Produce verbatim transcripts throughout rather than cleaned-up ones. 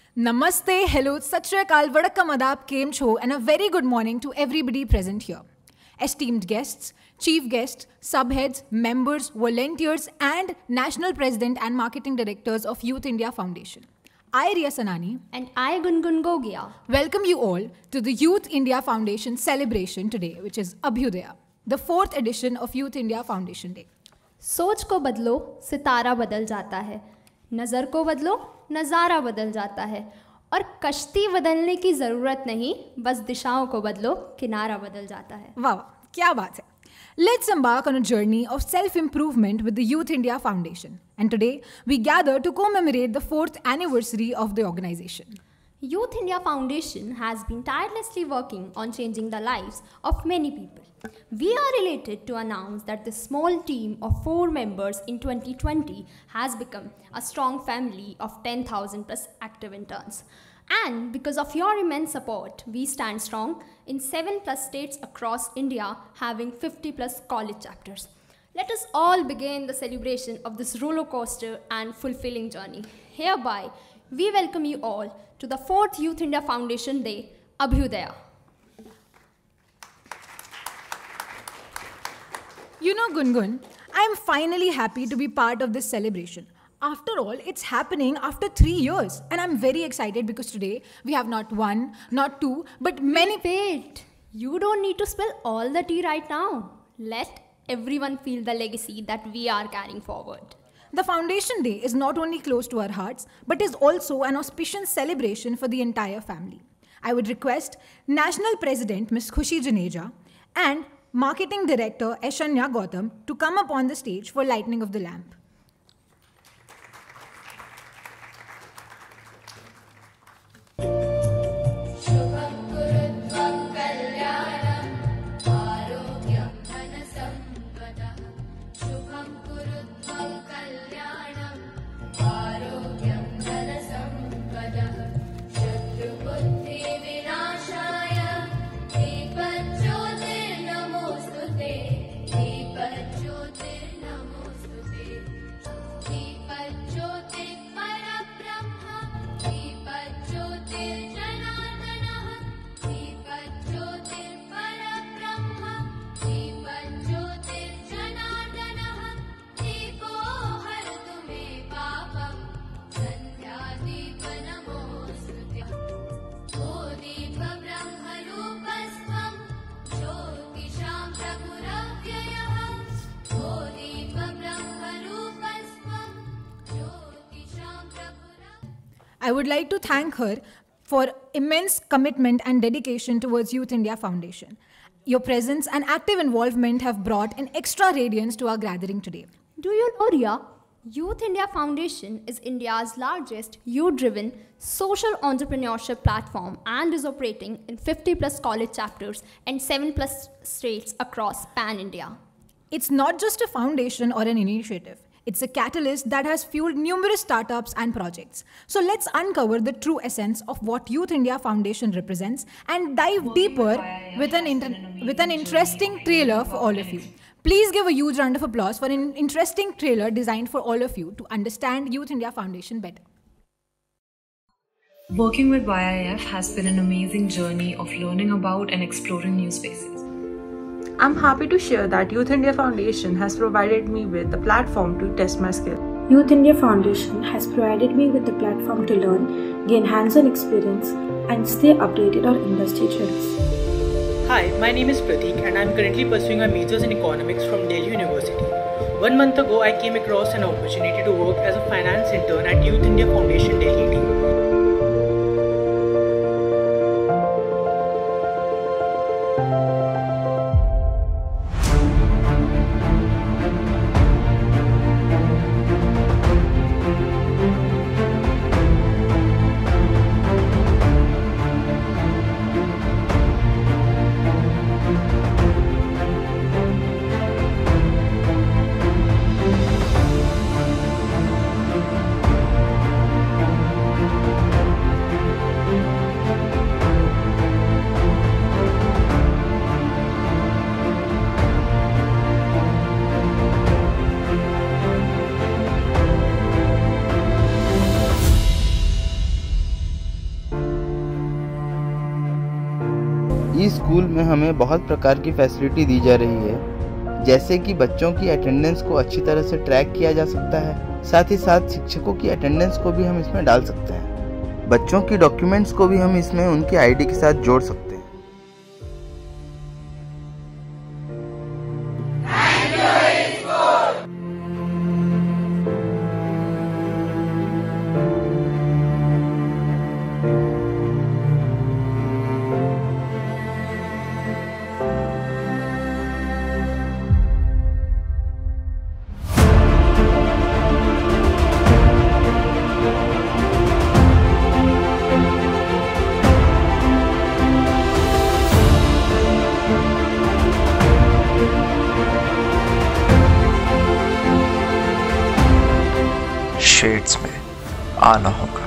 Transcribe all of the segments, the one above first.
Namaste, hello, Sat Shri Akal, Vadakkam Adab, Kem Cho, and a very good morning to everybody present here. Esteemed guests, chief guests, subheads, members, volunteers, and national president and marketing directors of Youth India Foundation. I, Riya Sanani, and I, Gungun Gogia, welcome you all to the Youth India Foundation celebration today, which is Abhyudaya, the fourth edition of Youth India Foundation Day. सोच को बदलो सितारा बदल जाता है, नज़र को बदलो नज़ारा बदल जाता है, और कश्ती बदलने की ज़रूरत नहीं, बस दिशाओं को बदलो किनारा बदल जाता है. वाह, क्या बात है. Let's embark on a journey of self-improvement with the Youth India Foundation. And today, we gather to commemorate the fourth anniversary of the organization. Youth India Foundation has been tirelessly working on changing the lives of many people. We are elated to announce that this small team of four members in twenty twenty has become a strong family of ten thousand plus active interns. And because of your immense support, we stand strong in seven plus states across India, having fifty plus college chapters. Let us all begin the celebration of this roller coaster and fulfilling journey. Hereby, we welcome you all to the fourth Youth India Foundation Day, Abhyudaya. You know, Gungun, I am finally happy to be part of this celebration. After all, it's happening after three years. And I'm very excited because today we have not one, not two, but many... Wait, you don't need to spill all the tea right now. Let everyone feel the legacy that we are carrying forward. The Foundation Day is not only close to our hearts, but is also an auspicious celebration for the entire family. I would request National President Miz Khushi Juneja and Marketing Director Aishanya Gautam to come up on the stage for lighting of the lamp. I would like to thank her for immense commitment and dedication towards Youth India Foundation. Your presence and active involvement have brought an extra radiance to our gathering today. Do you know, Riya? Youth India Foundation is India's largest youth-driven social entrepreneurship platform and is operating in fifty plus college chapters and seven plus states across pan-India. It's not just a foundation or an initiative. It's a catalyst that has fueled numerous startups and projects. So let's uncover the true essence of what Youth India Foundation represents and dive deeper with an, inter with an interesting trailer for all of you. Please give a huge round of applause for an interesting trailer designed for all of you to understand Youth India Foundation better. Working with Y I F has been an amazing journey of learning about and exploring new spaces. I'm happy to share that Youth India Foundation has provided me with a platform to test my skill. Youth India Foundation has provided me with a platform to learn, gain hands-on experience, and stay updated on industry trends. Hi, my name is Pratik and I'm currently pursuing my majors in economics from Delhi University. One month ago, I came across an opportunity to work as a finance intern at Youth India Foundation Delhi team. इस school में हमें बहुत प्रकार की facility दी जा रही है, जैसे कि बच्चों की अटेंडेंस को अच्छी तरह से ट्रैक किया जा सकता है। साथ ही साथ शिक्षकों की अटेंडेंस को भी हम इसमें डाल सकते हैं। बच्चों की डॉक्यूमेंट्स को भी हम इसमें उनकी आईडी के साथ जोड़ सकते हैं। शेड्स में आना होगा।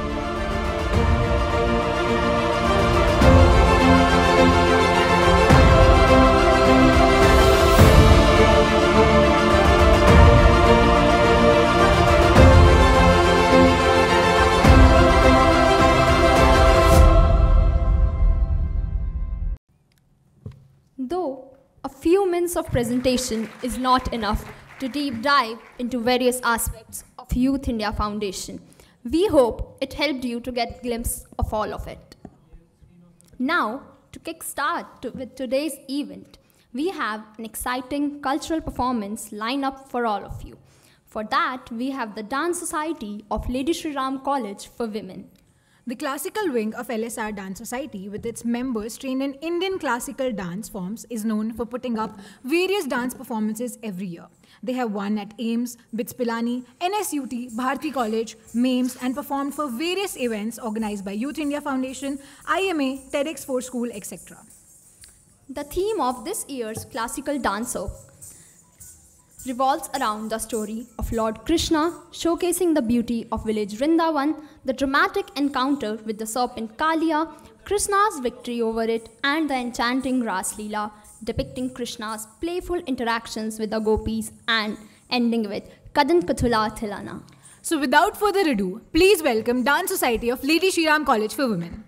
Though a few minutes of presentation is not enough to deep dive into various aspects of Youth India Foundation, we hope it helped you to get a glimpse of all of it. Now, to kickstart to, with today's event, we have an exciting cultural performance lined up for all of you. For that, we have the Dance Society of Lady Shri Ram College for Women. The classical wing of L S R Dance Society, with its members trained in Indian classical dance forms, is known for putting up various dance performances every year. They have won at AIMS, BITS Pilani, N S U T, Bharati College, MEMS, and performed for various events organized by Youth India Foundation, I M A, TEDx for School, et cetera. The theme of this year's classical dancer revolves around the story of Lord Krishna, showcasing the beauty of village Vrindavan, the dramatic encounter with the serpent Kalia, Krishna's victory over it, and the enchanting Ras Leela, depicting Krishna's playful interactions with the gopis and ending with Kadan Kathula Thilana. So without further ado, please welcome Dance Society of Lady Shri Ram College for Women.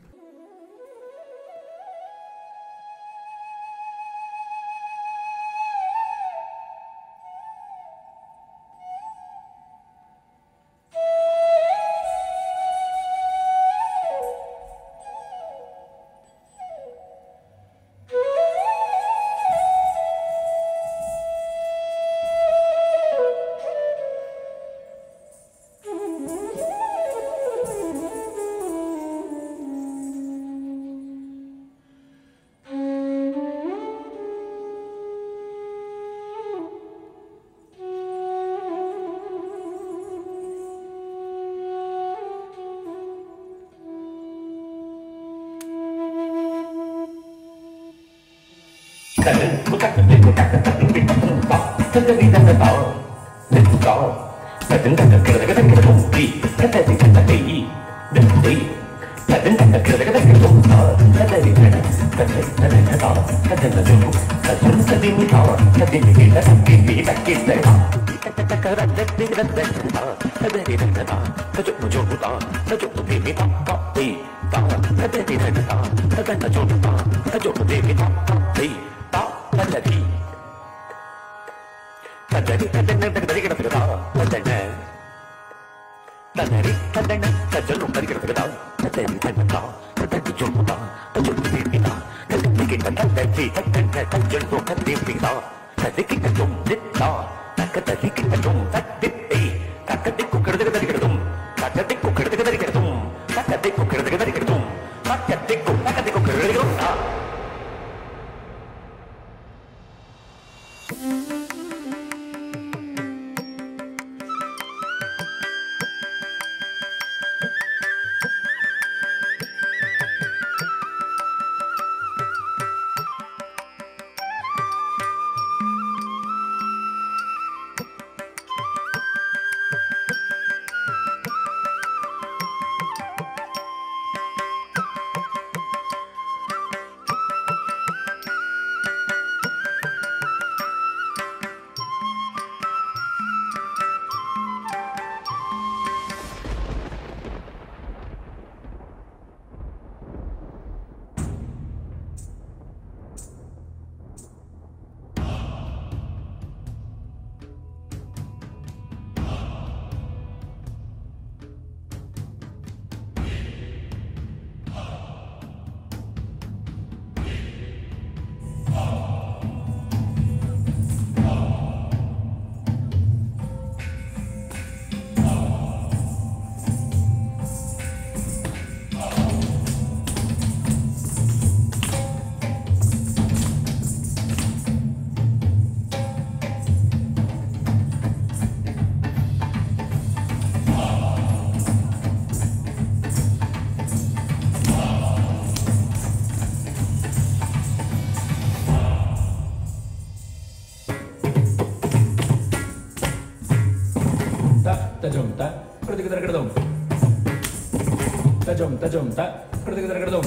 tajum tajum ta kradum kradum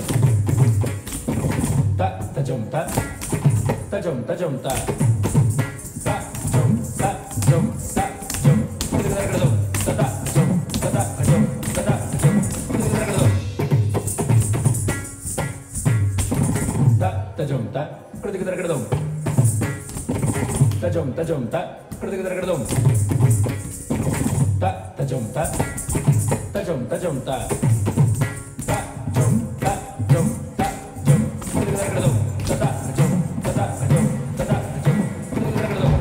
ta tajum ta tajum tajum ta ta jum ta jum ta jum kradum kradum ta ta jum ta ta jum ta ta jum kradum kradum ta tajum ta kradum kradum tajum tajum ta kradum kradum ta tajum ta tajum tajum ta ta jum ta jum ta jum kradum kradum ta ta jum ta ta jum ta ta jum kradum kradum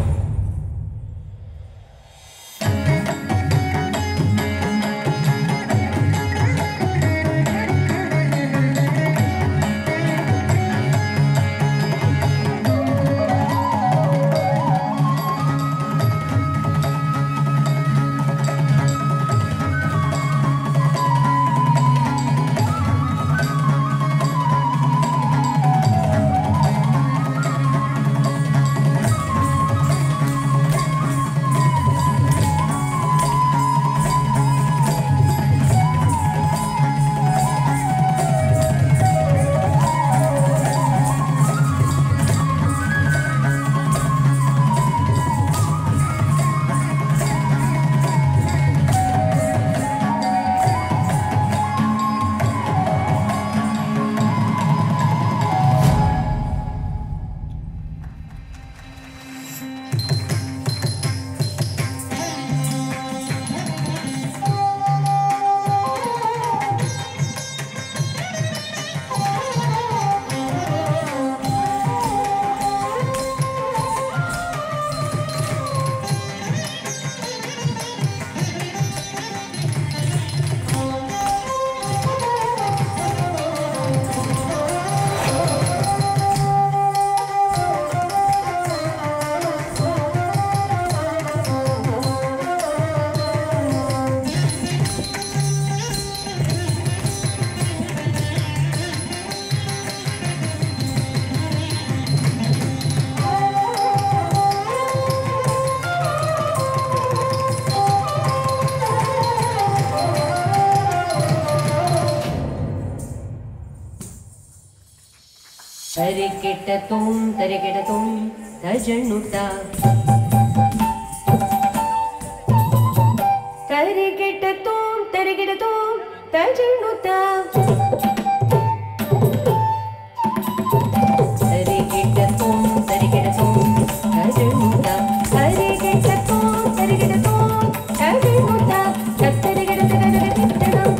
തരികിടതും തരികിടതും തജണ്ണുട്ട തരികിടതും തരികിടതും തജണ്ണുട്ട തരികിടതും തരികിടതും തജണ്ണുട്ട തരികിടതും തരികിടതും തജണ്ണുട്ട തരികിടതും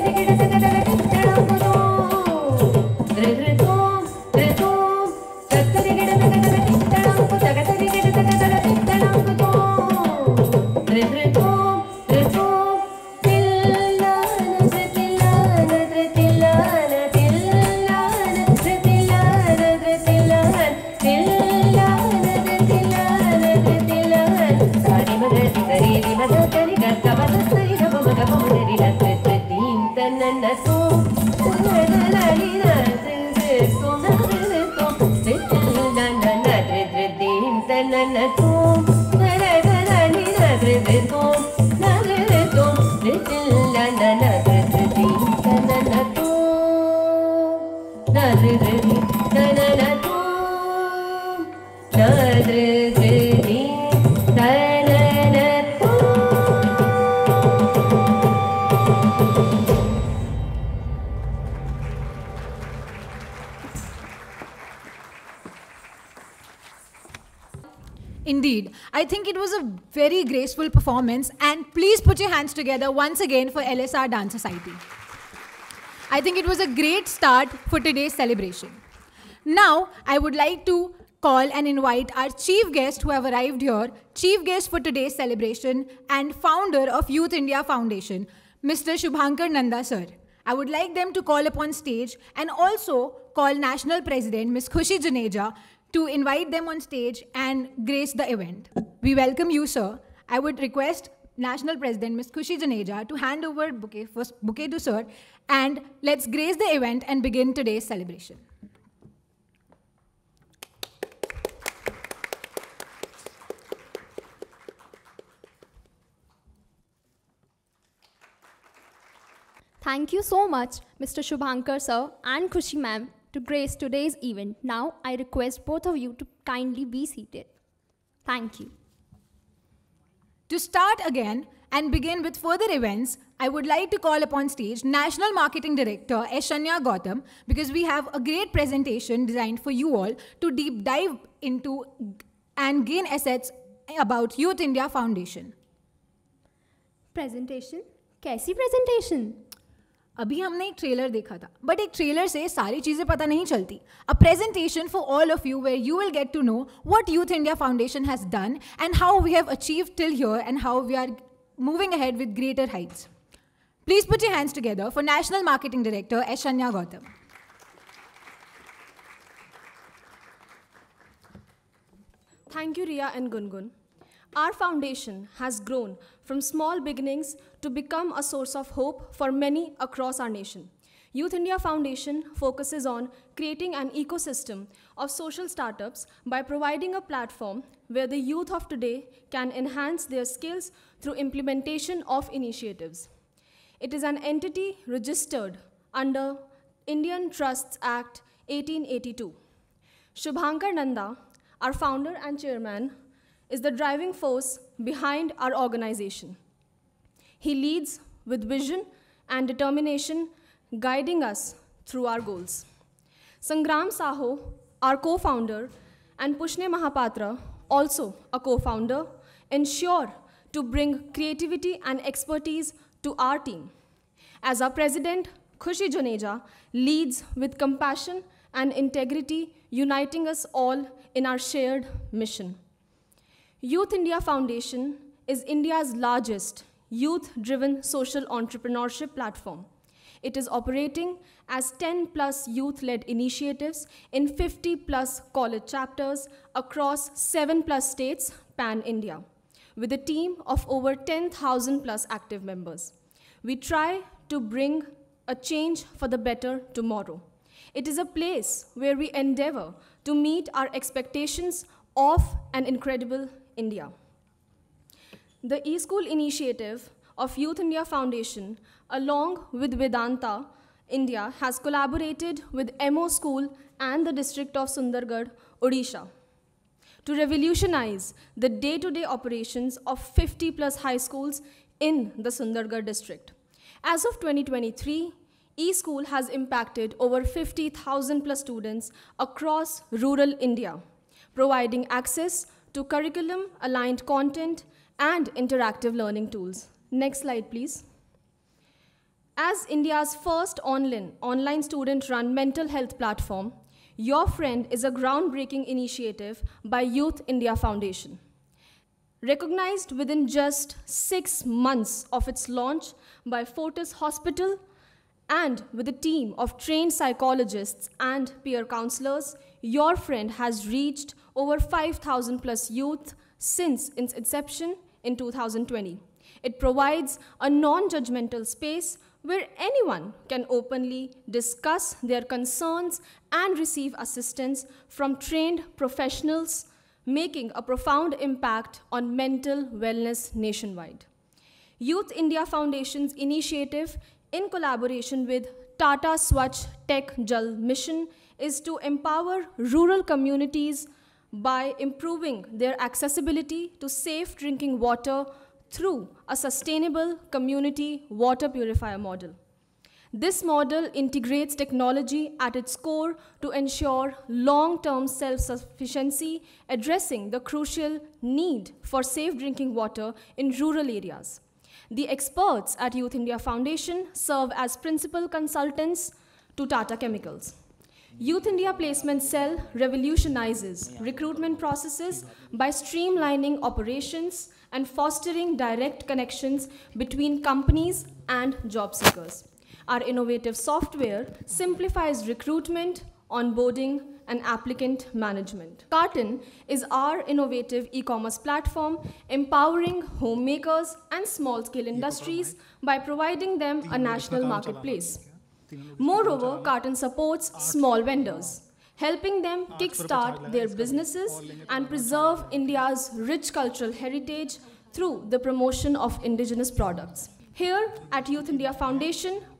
Indeed, I think it was a very graceful performance, and please put your hands together once again for L S R Dance Society. I think it was a great start for today's celebration. Now, I would like to call and invite our chief guest who have arrived here, chief guest for today's celebration and founder of Youth India Foundation, Mister Shubhankar Nanda sir. I would like them to call upon stage and also call National President Miz Khushi Juneja to invite them on stage and grace the event. We welcome you, sir. I would request National President Miz Khushi Juneja to hand over bouquet, first bouquet to sir, and let's grace the event and begin today's celebration. Thank you so much, Mister Shubhankar sir and Khushi ma'am, to grace today's event. Now I request both of you to kindly be seated. Thank you. To start again and begin with further events, I would like to call upon stage National Marketing Director Aishanya Gautam, because we have a great presentation designed for you all to deep dive into and gain assets about Youth India Foundation. Presentation? कैसी presentation? अभी हमने एक trailer देखा था, but एक trailer से सारी चीजें पता नहीं चलती. A presentation for all of you where you will get to know what Youth India Foundation has done and how we have achieved till here and how we are moving ahead with greater heights. Please put your hands together for National Marketing Director Aishanya Gautam. Thank you, Riya and Gungun. Our foundation has grown from small beginnings to become a source of hope for many across our nation. Youth India Foundation focuses on creating an ecosystem of social startups by providing a platform where the youth of today can enhance their skills through implementation of initiatives. It is an entity registered under Indian Trusts Act eighteen eighty-two. Shubhankar Nanda, our founder and chairman, is the driving force behind our organization. He leads with vision and determination, guiding us through our goals. Sangram Saho, our co-founder, and Pushne Mahapatra, also a co-founder, ensure to bring creativity and expertise to our team. As our president, Khushi Juneja, leads with compassion and integrity, uniting us all in our shared mission. Youth India Foundation is India's largest youth-driven social entrepreneurship platform. It is operating as ten plus youth-led initiatives in fifty plus college chapters across seven plus states pan-India, with a team of over ten thousand plus active members. We try to bring a change for the better tomorrow. It is a place where we endeavor to meet our expectations of an incredible India. The eSchool initiative of Youth India Foundation, along with Vedanta India, has collaborated with M O School and the district of Sundargarh, Odisha, to revolutionize the day-to-day operations of fifty plus high schools in the Sundargarh district. As of twenty twenty-three, eSchool has impacted over fifty thousand plus students across rural India, providing access to curriculum-aligned content and interactive learning tools. Next slide, please. As India's first online, online student-run mental health platform, Your Friend is a groundbreaking initiative by Youth India Foundation. Recognized within just six months of its launch by Fortis Hospital, and with a team of trained psychologists and peer counselors, Your Friend has reached over five thousand plus youth since its inception in two thousand twenty. It provides a non-judgmental space where anyone can openly discuss their concerns and receive assistance from trained professionals, making a profound impact on mental wellness nationwide. Youth India Foundation's initiative, in collaboration with Tata Swachh Tech Jal Mission, is to empower rural communities by improving their accessibility to safe drinking water through a sustainable community water purifier model. This model integrates technology at its core to ensure long-term self-sufficiency, addressing the crucial need for safe drinking water in rural areas. The experts at Youth India Foundation serve as principal consultants to Tata Chemicals. Youth India Placement Cell revolutionizes recruitment processes by streamlining operations and fostering direct connections between companies and job seekers. Our innovative software simplifies recruitment, onboarding, and applicant management. Carton is our innovative e-commerce platform empowering homemakers and small-scale industries by providing them a national marketplace. Moreover, Carton supports small vendors, helping them kickstart their businesses and preserve India's rich cultural heritage through the promotion of indigenous products. Here at Youth India Foundation,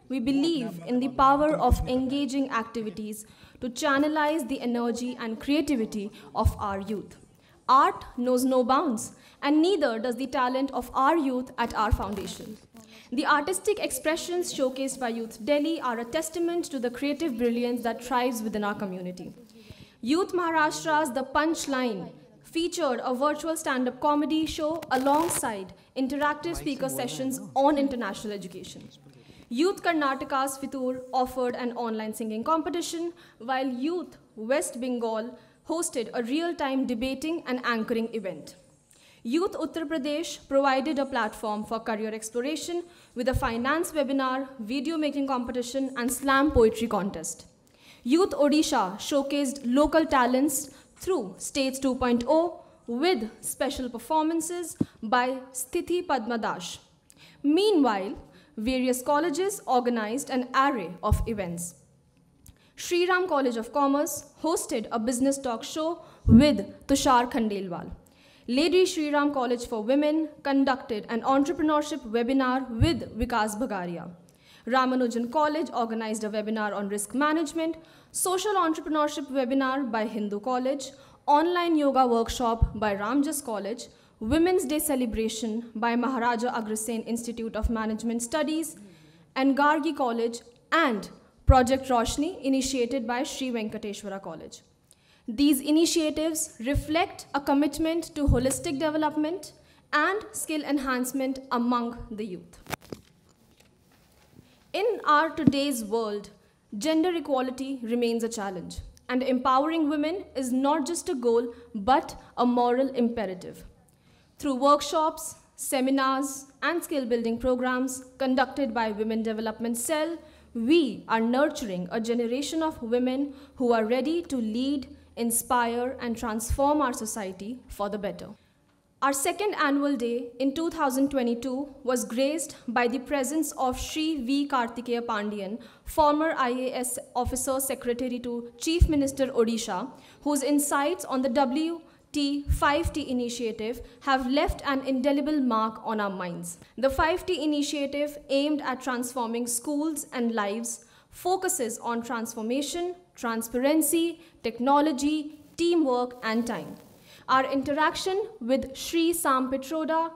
we believe in the power of engaging activities to channelize the energy and creativity of our youth. Art knows no bounds, and neither does the talent of our youth at our foundation. The artistic expressions showcased by Youth Delhi are a testament to the creative brilliance that thrives within our community. Youth Maharashtra's The Punchline featured a virtual stand-up comedy show alongside interactive speaker sessions on international education. Youth Karnataka's Fitur offered an online singing competition, while Youth West Bengal hosted a real-time debating and anchoring event. Youth Uttar Pradesh provided a platform for career exploration with a finance webinar, video making competition, and slam poetry contest. Youth Odisha showcased local talents through States two point oh with special performances by Sthiti Padmadash. Meanwhile, various colleges organized an array of events. Shri Ram College of Commerce hosted a business talk show with Tushar Khandelwal. Lady Shri Ram College for Women conducted an entrepreneurship webinar with Vikas Bagaria. Ramanujan College organized a webinar on risk management, social entrepreneurship webinar by Hindu College, online yoga workshop by Ramjas College, Women's Day celebration by Maharaja Agrasen Institute of Management Studies, and Gargi College, and Project Roshni initiated by Sri Venkateshwara College. These initiatives reflect a commitment to holistic development and skill enhancement among the youth. In our today's world, gender equality remains a challenge, and empowering women is not just a goal, but a moral imperative. Through workshops, seminars, and skill-building programs conducted by Women Development Cell, we are nurturing a generation of women who are ready to lead, inspire, and transform our society for the better. Our second annual day in two thousand twenty-two was graced by the presence of Shri V. Kartikeya Pandian, former I A S officer secretary to Chief Minister Odisha, whose insights on the W T five T initiative have left an indelible mark on our minds. The five T initiative, aimed at transforming schools and lives, focuses on transformation, transparency, technology, teamwork, and time. Our interaction with Shri Sam Pitroda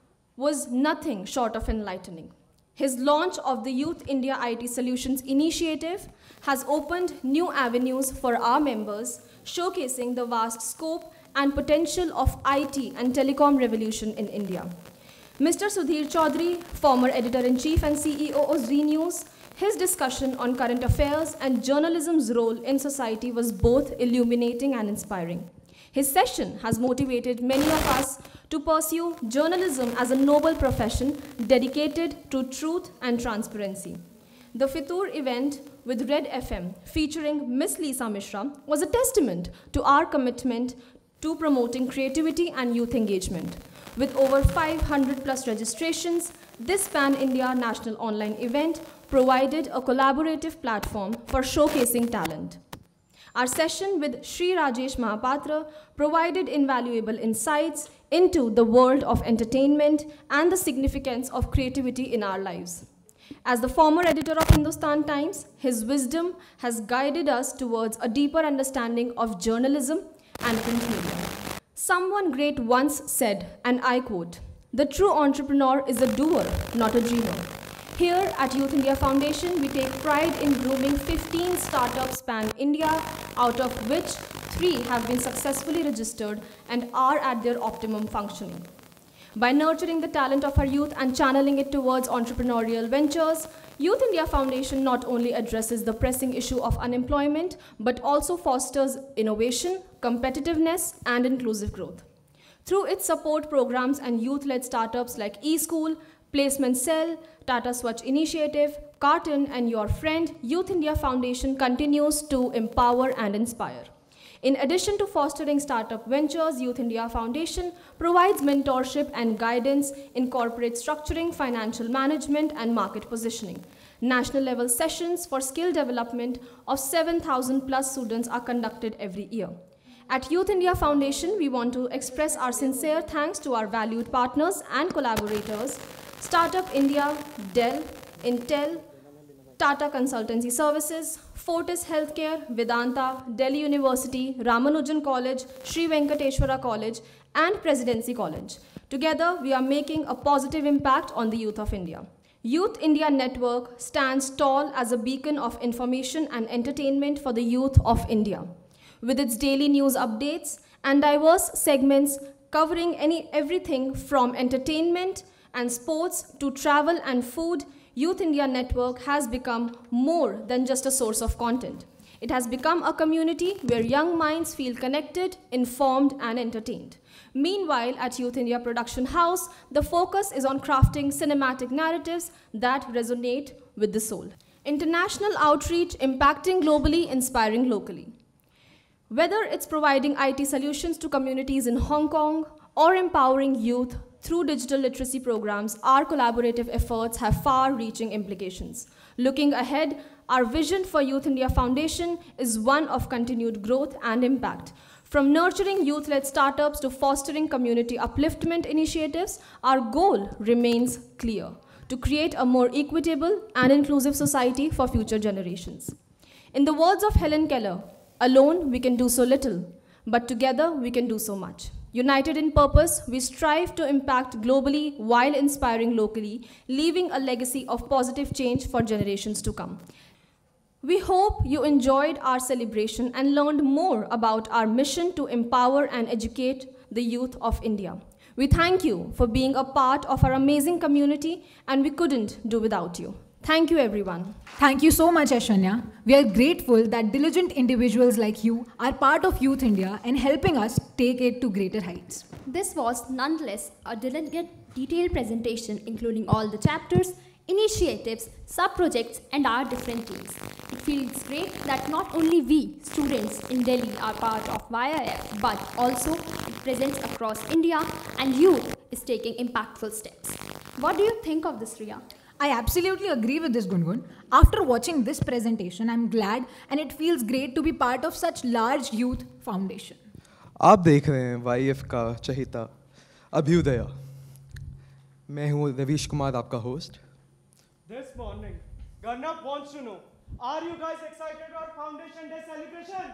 was nothing short of enlightening. His launch of the Youth India I T Solutions initiative has opened new avenues for our members, showcasing the vast scope and potential of I T and telecom revolution in India. Mister Sudhir Chaudhary, former editor-in-chief and C E O of Zee News, his discussion on current affairs and journalism's role in society was both illuminating and inspiring. His session has motivated many of us to pursue journalism as a noble profession dedicated to truth and transparency. The Fitur event with Red F M featuring Miss Lisa Mishra was a testament to our commitment to promoting creativity and youth engagement. With over five hundred plus registrations, this Pan-India national online event provided a collaborative platform for showcasing talent. Our session with Shri Rajesh Mahapatra provided invaluable insights into the world of entertainment and the significance of creativity in our lives. As the former editor of Hindustan Times, his wisdom has guided us towards a deeper understanding of journalism and print media. Someone great once said, and I quote, "The true entrepreneur is a doer, not a dreamer." Here at Youth India Foundation, we take pride in grooming fifteen startups pan-India, out of which three have been successfully registered and are at their optimum functioning. By nurturing the talent of our youth and channeling it towards entrepreneurial ventures, Youth India Foundation not only addresses the pressing issue of unemployment, but also fosters innovation, competitiveness, and inclusive growth. Through its support programs and youth-led startups like eSchool, Placement Cell, Tata Swachh Initiative, Carton, and Your Friend, Youth India Foundation continues to empower and inspire. In addition to fostering startup ventures, Youth India Foundation provides mentorship and guidance in corporate structuring, financial management, and market positioning. National level sessions for skill development of seven thousand plus students are conducted every year. At Youth India Foundation, we want to express our sincere thanks to our valued partners and collaborators, Startup India, Dell, Intel, Tata Consultancy Services, Fortis Healthcare, Vedanta, Delhi University, Ramanujan College, Sri Venkateshwara College, and Presidency College. Together, we are making a positive impact on the youth of India. Youth India Network stands tall as a beacon of information and entertainment for the youth of India. With its daily news updates and diverse segments covering any, everything from entertainment and sports to travel and food, Youth India Network has become more than just a source of content. It has become a community where young minds feel connected, informed, and entertained. Meanwhile, at Youth India Production House, the focus is on crafting cinematic narratives that resonate with the soul. International outreach impacting globally, inspiring locally. Whether it's providing I T solutions to communities in Hong Kong or empowering youth through digital literacy programs, our collaborative efforts have far-reaching implications. Looking ahead, our vision for Youth India Foundation is one of continued growth and impact. From nurturing youth-led startups to fostering community upliftment initiatives, our goal remains clear: to create a more equitable and inclusive society for future generations. In the words of Helen Keller, "Alone we can do so little, but together we can do so much." United in purpose, we strive to impact globally while inspiring locally, leaving a legacy of positive change for generations to come. We hope you enjoyed our celebration and learned more about our mission to empower and educate the youth of India. We thank you for being a part of our amazing community, and we couldn't do without you. Thank you, everyone. Thank you so much, Aishwarya. We are grateful that diligent individuals like you are part of Youth India and helping us take it to greater heights. This was nonetheless a delicate, detailed presentation including all the chapters, initiatives, sub-projects, and our different teams. It feels great that not only we, students in Delhi, are part of Y I F, but also it presents across India and youth is taking impactful steps. What do you think of this, Riya? I absolutely agree with this, Gungun. After watching this presentation, I'm glad and it feels great to be part of such large youth foundation. आप देख रहे हैं Y F का चहेता अभ्युदय। मैं हूँ रवीश कुमार, आपका host. This morning, Garnab wants to know, are you guys excited about Foundation Day celebration?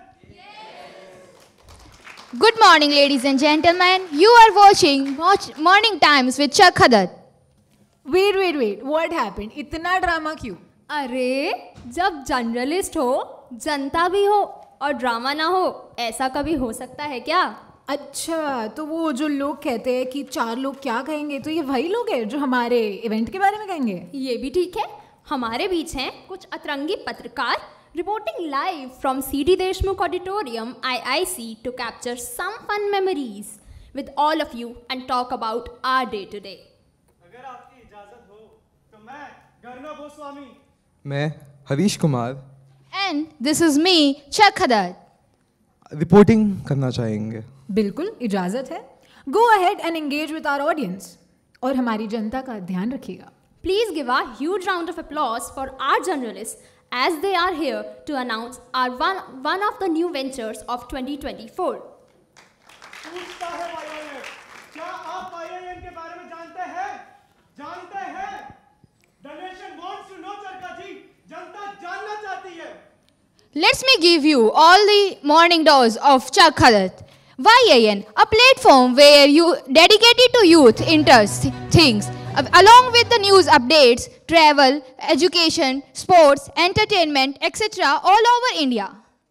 Yes! Good morning, ladies and gentlemen. You are watching Watch Morning Times with Chuck Haddad. Wait, wait, wait. What happened? इतना drama क्यों? अरे, जब journalist हो, जनता भी हो और drama ना हो, ऐसा कभी हो सकता है क्या? अच्छा, तो वो जो लोग कहते हैं कि चार लोग क्या कहेंगे, तो ये वही लोग हैं जो हमारे इवेंट के बारे में कहेंगे? ये भी ठीक है। हमारे बीच हैं कुछ अतरंगी पत्रकार reporting live from C D Deshmukh Auditorium I I C to capture some fun memories with all of you and talk about our day to day. अगर आपकी इजाजत हो तो मैं गर्नब गोस्वामी, मैं Harish Kumar and this is me, Chuck Haddad. Reporting करना चाहेंगे। बिल्कुल इजाजत है। Go ahead and engage with our audience और हमारी जनता का ध्यान रखिएगा। Please give a huge round of applause for our journalists as they are here to announce our one, one of the new ventures of twenty twenty-four. पूछता है Y I F, क्या आप Y I N के बारे में जानते हैं? जानते हैं? The nation wants to know, चरका जी, जनता जानना चाहती है। Let me give you all the morning dose of Chuck Haddad. Y I N, a platform where you dedicated to youth interest things, along with the news updates, travel, education, sports, entertainment, et cetera all over India.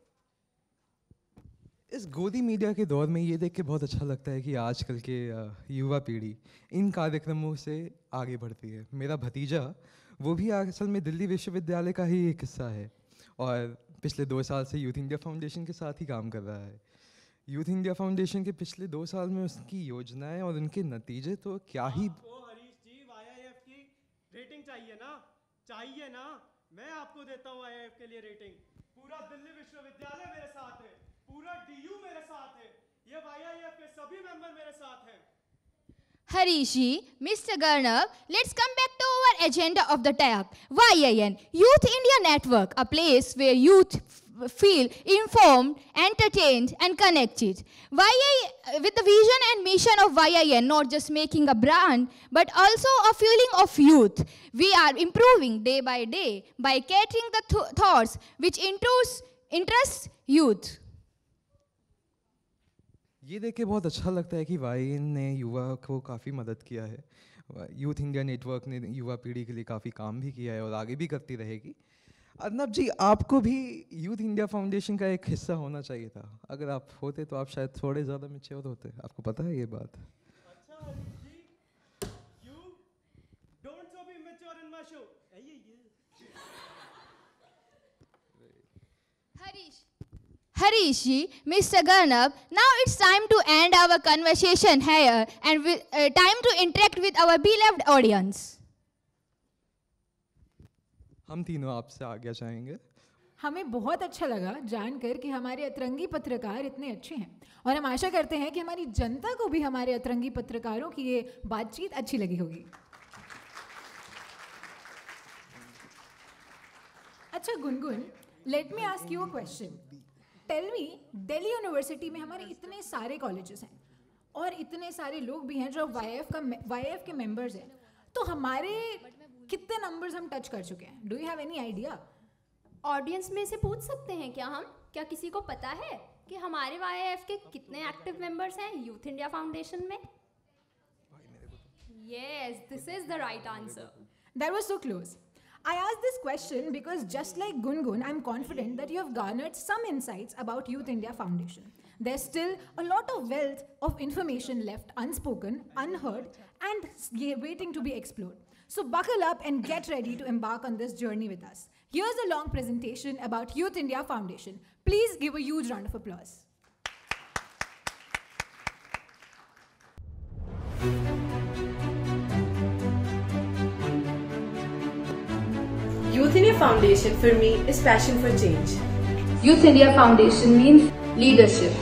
इस गोदी media के दौर में ये देख के बहुत अच्छा लगता है कि आजकल के युवा पीढ़ी इन कार्यक्रमों से आगे बढ़ती है। मेरा भतीजा वो भी असल में दिल्ली विश्वविद्यालय का ही एक हिस्सा है और पिछले दो साल से यूथ इंडिया फाउंडेशन के साथ ही काम कर रहा है। यूथ इंडिया फाउंडेशन के पिछले दो साल में उसकी योजनाएं और उनके नतीजे तो क्या ही। आपको Harish ji Y I F की रेटिंग चाहिए ना? चाहिए ना? मैं आपको देता हूँ Y I F के लिए रेटिंग। पूरा दिल्ली विश्वविद्यालय मेरे साथ है, पूरा D U मेरे साथ है, ये Y I F के सभी मेंबर मेरे साथ हैं। Harishi, Mister Garnav, let's come back to our agenda of the talk. Y I N, Youth India Network, a place where youth f- feel informed, entertained and connected. Y I, with the vision and mission of Y I N, not just making a brand, but also a feeling of youth. We are improving day by day by catering the th- thoughts which interest, interest youth. ये देख के बहुत अच्छा लगता है कि Y ने युवा को काफ़ी मदद किया है। यूथ इंडिया नेटवर्क ने युवा पीढ़ी के लिए काफ़ी काम भी किया है और आगे भी करती रहेगी। अर्नब जी, आपको भी यूथ इंडिया फाउंडेशन का एक हिस्सा होना चाहिए था। अगर आप होते तो आप शायद थोड़े ज़्यादा मैच्योर होते। आपको पता है ये बात? अच्छा हरीश जी, you don't so be mature in my show. Harish. Harishi, Mister Garnav, now it's time to end our conversation here and with, uh, time to interact with our beloved audience. हम तीनों आपसे आगे चाहेंगे। हमें बहुत अच्छा लगा जानकर कि हमारे अतरंगी पत्रकार इतने अच्छे हैं और हम आशा करते हैं कि हमारी जनता को भी हमारे अतरंगी पत्रकारों की ये बातचीत अच्छी लगी होगी। अच्छा Gungun, let me ask you a question. Tell me, Delhi university में हमारे इतने सारे कॉलेजेस हैं और इतने सारे लोग भी हैं जो वाईएफ का वाईएफ के मेंबर्स हैं, तो हमारे कितने नंबर्स हम टच कर चुके हैं? Do you have any idea? Audience में से पूछ सकते हैं क्या हम? क्या किसी को पता है कि हमारे वाईएफ के कितने एक्टिव मेंबर्स हैं यूथ इंडिया फाउंडेशन में? Yes, this is the right answer. That was so close. I asked this question because just like Gungun, I'm confident that you have garnered some insights about Youth India Foundation. There's still a lot of wealth of information left unspoken, unheard, and waiting to be explored. So buckle up and get ready to embark on this journey with us. Here's a long presentation about Youth India Foundation. Please give a huge round of applause. Youth India Foundation for me is passion for change. Youth India Foundation means leadership.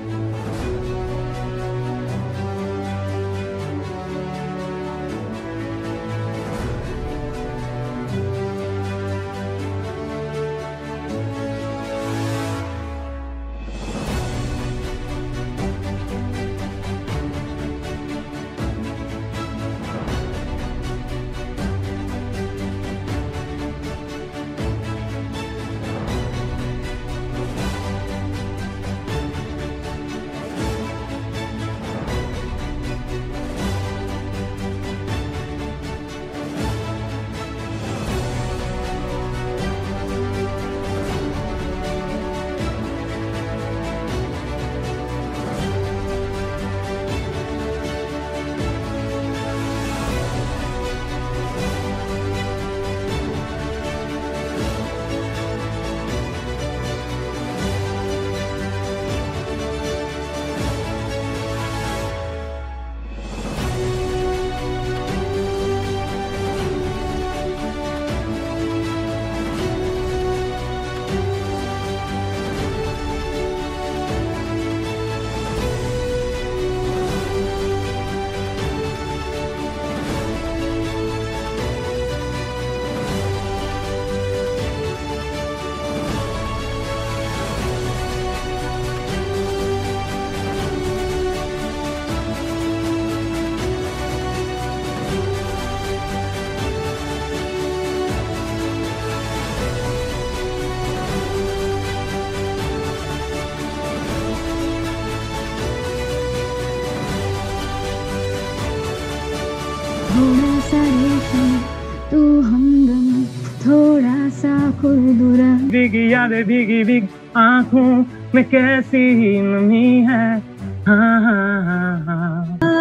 थोड़ा सा रेशम तू हमदम, थोड़ा सा खुरदुरा। भीगी यादें भीगी भीगी आँखों में कैसी नमी है। हाँ हाँ हाँ हाँ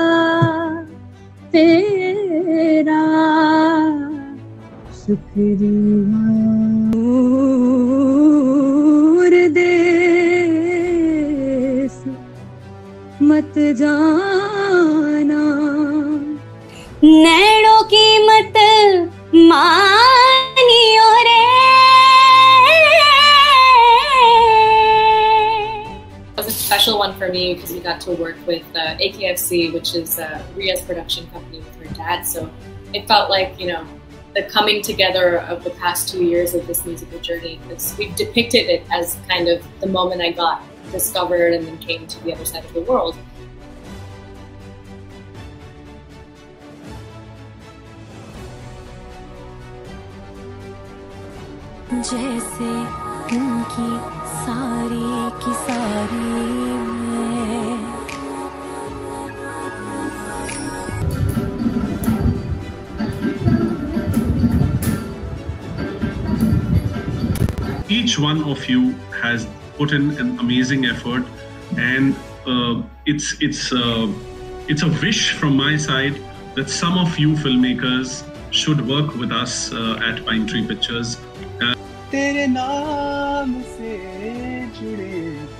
तेरा शुक्रिया दूर देश मत जाना, नैनों की मत मानियो रे। This special one for me because we got to work with uh, A K F C, which is uh, Ria's production company with her dad. So it felt like, you know, the coming together of the past two years of this musical journey, because we've depicted it as kind of the moment I got discovered and then came to the other side of the world. जैसे उनकी सारी की सारी मैं Each one of you has put in an amazing effort, and uh, it's it's uh, it's a wish from my side that some of you filmmakers should work with us uh, at Pine Tree Pictures. Uh, तेरे नाम से जुड़े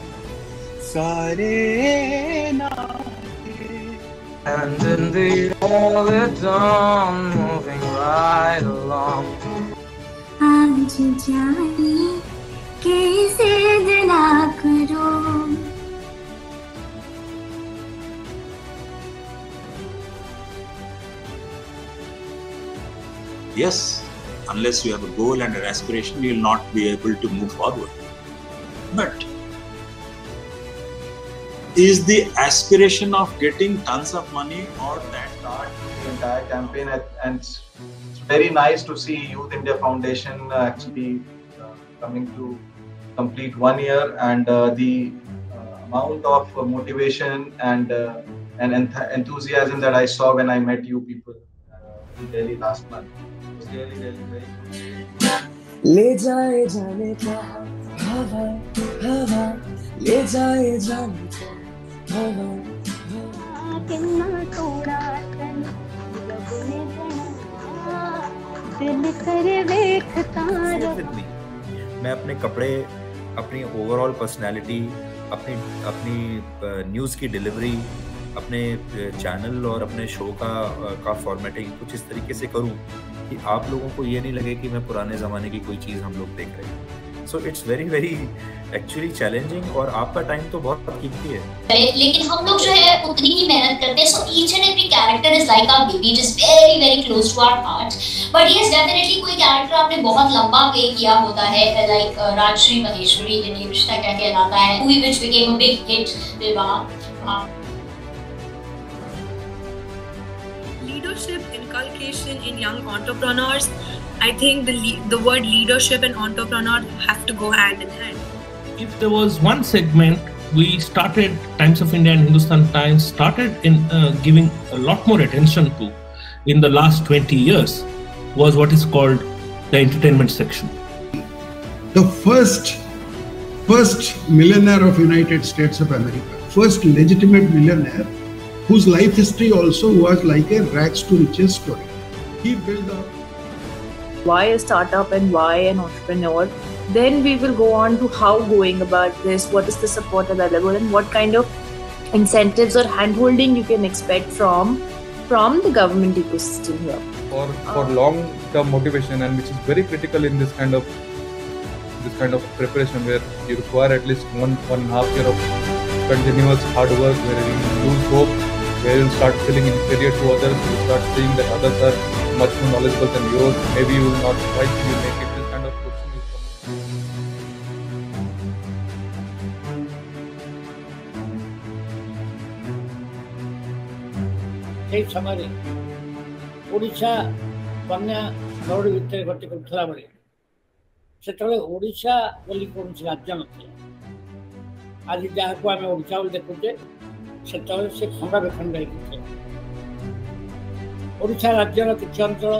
सारे नाते And indeed all the dawn moving right along. आज जाने कैसे दिला करो Yes, unless you have a goal and an aspiration, you will not be able to move forward. But is the aspiration of getting tons of money or that start the entire campaign, and it's very nice to see Youth India Foundation actually uh, coming to complete one year, and uh, the uh, amount of uh, motivation and uh, and enth enthusiasm that I saw when I met you people uh, in Delhi last month was really, really very good. ले जाए जाने का हवा हवा ले जाए जाने का हवा कितना थोड़ा तन जब ने दिल कर देखता रहा मैं अपने कपड़े, अपनी ओवरऑल पर्सनैलिटी, अपनी अपनी न्यूज़ की डिलीवरी, अपने चैनल और अपने शो का का फॉर्मेटिंग कुछ इस तरीके से करूं कि आप लोगों को ये नहीं लगे कि मैं पुराने ज़माने की कोई चीज़ हम लोग देख रहे हैं. So it's very very actually challenging, और आपका टाइम तो बहुत कीमती है. लेकिन हम लोग जो है उतनी ही मेहनत करते हैं. So each and every character is like our baby, it is very very close to our hearts. But yes, definitely कोई कैरेक्टर आपने बहुत लंबा प्ले किया होता है, लाइक राजश्री महेश्वरी इन ये रिश्ता Kya Kahlata Hai, movie which became a big hit, Vivah. Leadership inculcation in young entrepreneurs, I think the le the word leadership and entrepreneur have to go hand in hand. If there was one segment we started, Times of India and Hindustan Times started in uh, giving a lot more attention to in the last twenty years, was what is called the entertainment section. The first, first millionaire of United States of America, first legitimate millionaire, whose life history also was like a rags to riches story. He built up why a startup and why an entrepreneur. Then we will go on to how going about this, what is the support available, and what kind of incentives or handholding you can expect from from the government ecosystem here. For for long term motivation, and which is very critical in this kind of this kind of preparation, where you require at least one one and a half year of continuous hard work, where you lose hope, where you'll start feeling inferior to others, you start seeing that others are much more knowledgeable than yours, maybe you will not try to make it, this kind of question is সেই সময়ে ওড়িশা বন্যা ମରୁଡ଼ି ଭିତରେ ଗତି କରୁଥିଲା ବେଳେ ସେତେବେଳେ ଓଡ଼ିଶା ବୋଲି କୌଣସି ରାଜ୍ୟ ନଥିଲା. ଆଜି ଯାହାକୁ ଆମେ ଓଡ଼ିଶା ବୋଲି ଦେଖୁଛେ ସେତେବେଳେ ସେ ଖଣ୍ଡ ବିଖଣ୍ଡ ହେଇକି ଥିଲା. ଓଡ଼ିଶା ରାଜ୍ୟର କିଛି ଅଞ୍ଚଳ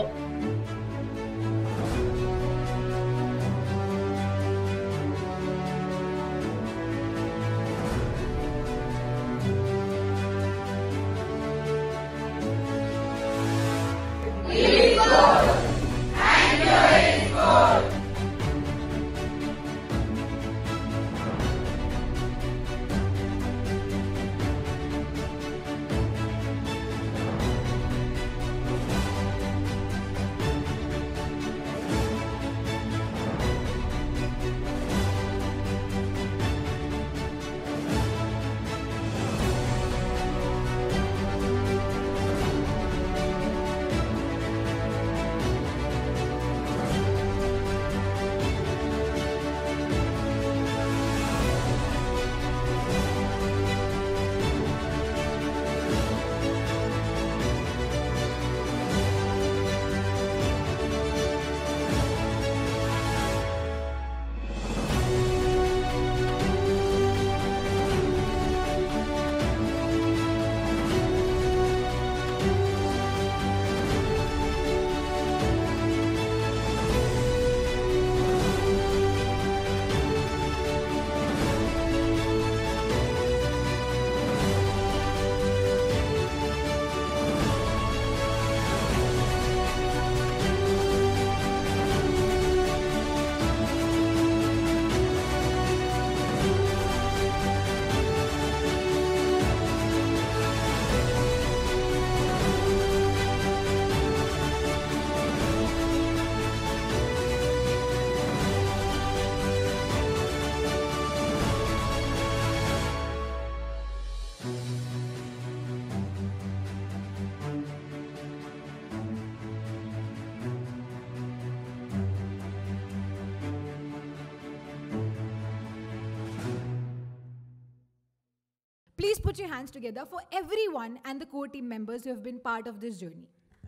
put your hands together for everyone and the core team members who have been part of this journey.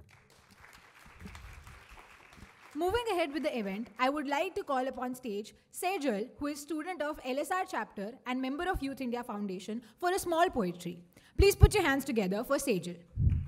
Moving ahead with the event, I would like to call upon stage Sejal, who is student of L S R chapter and member of Youth India Foundation, for a small poetry. Please put your hands together for Sejal.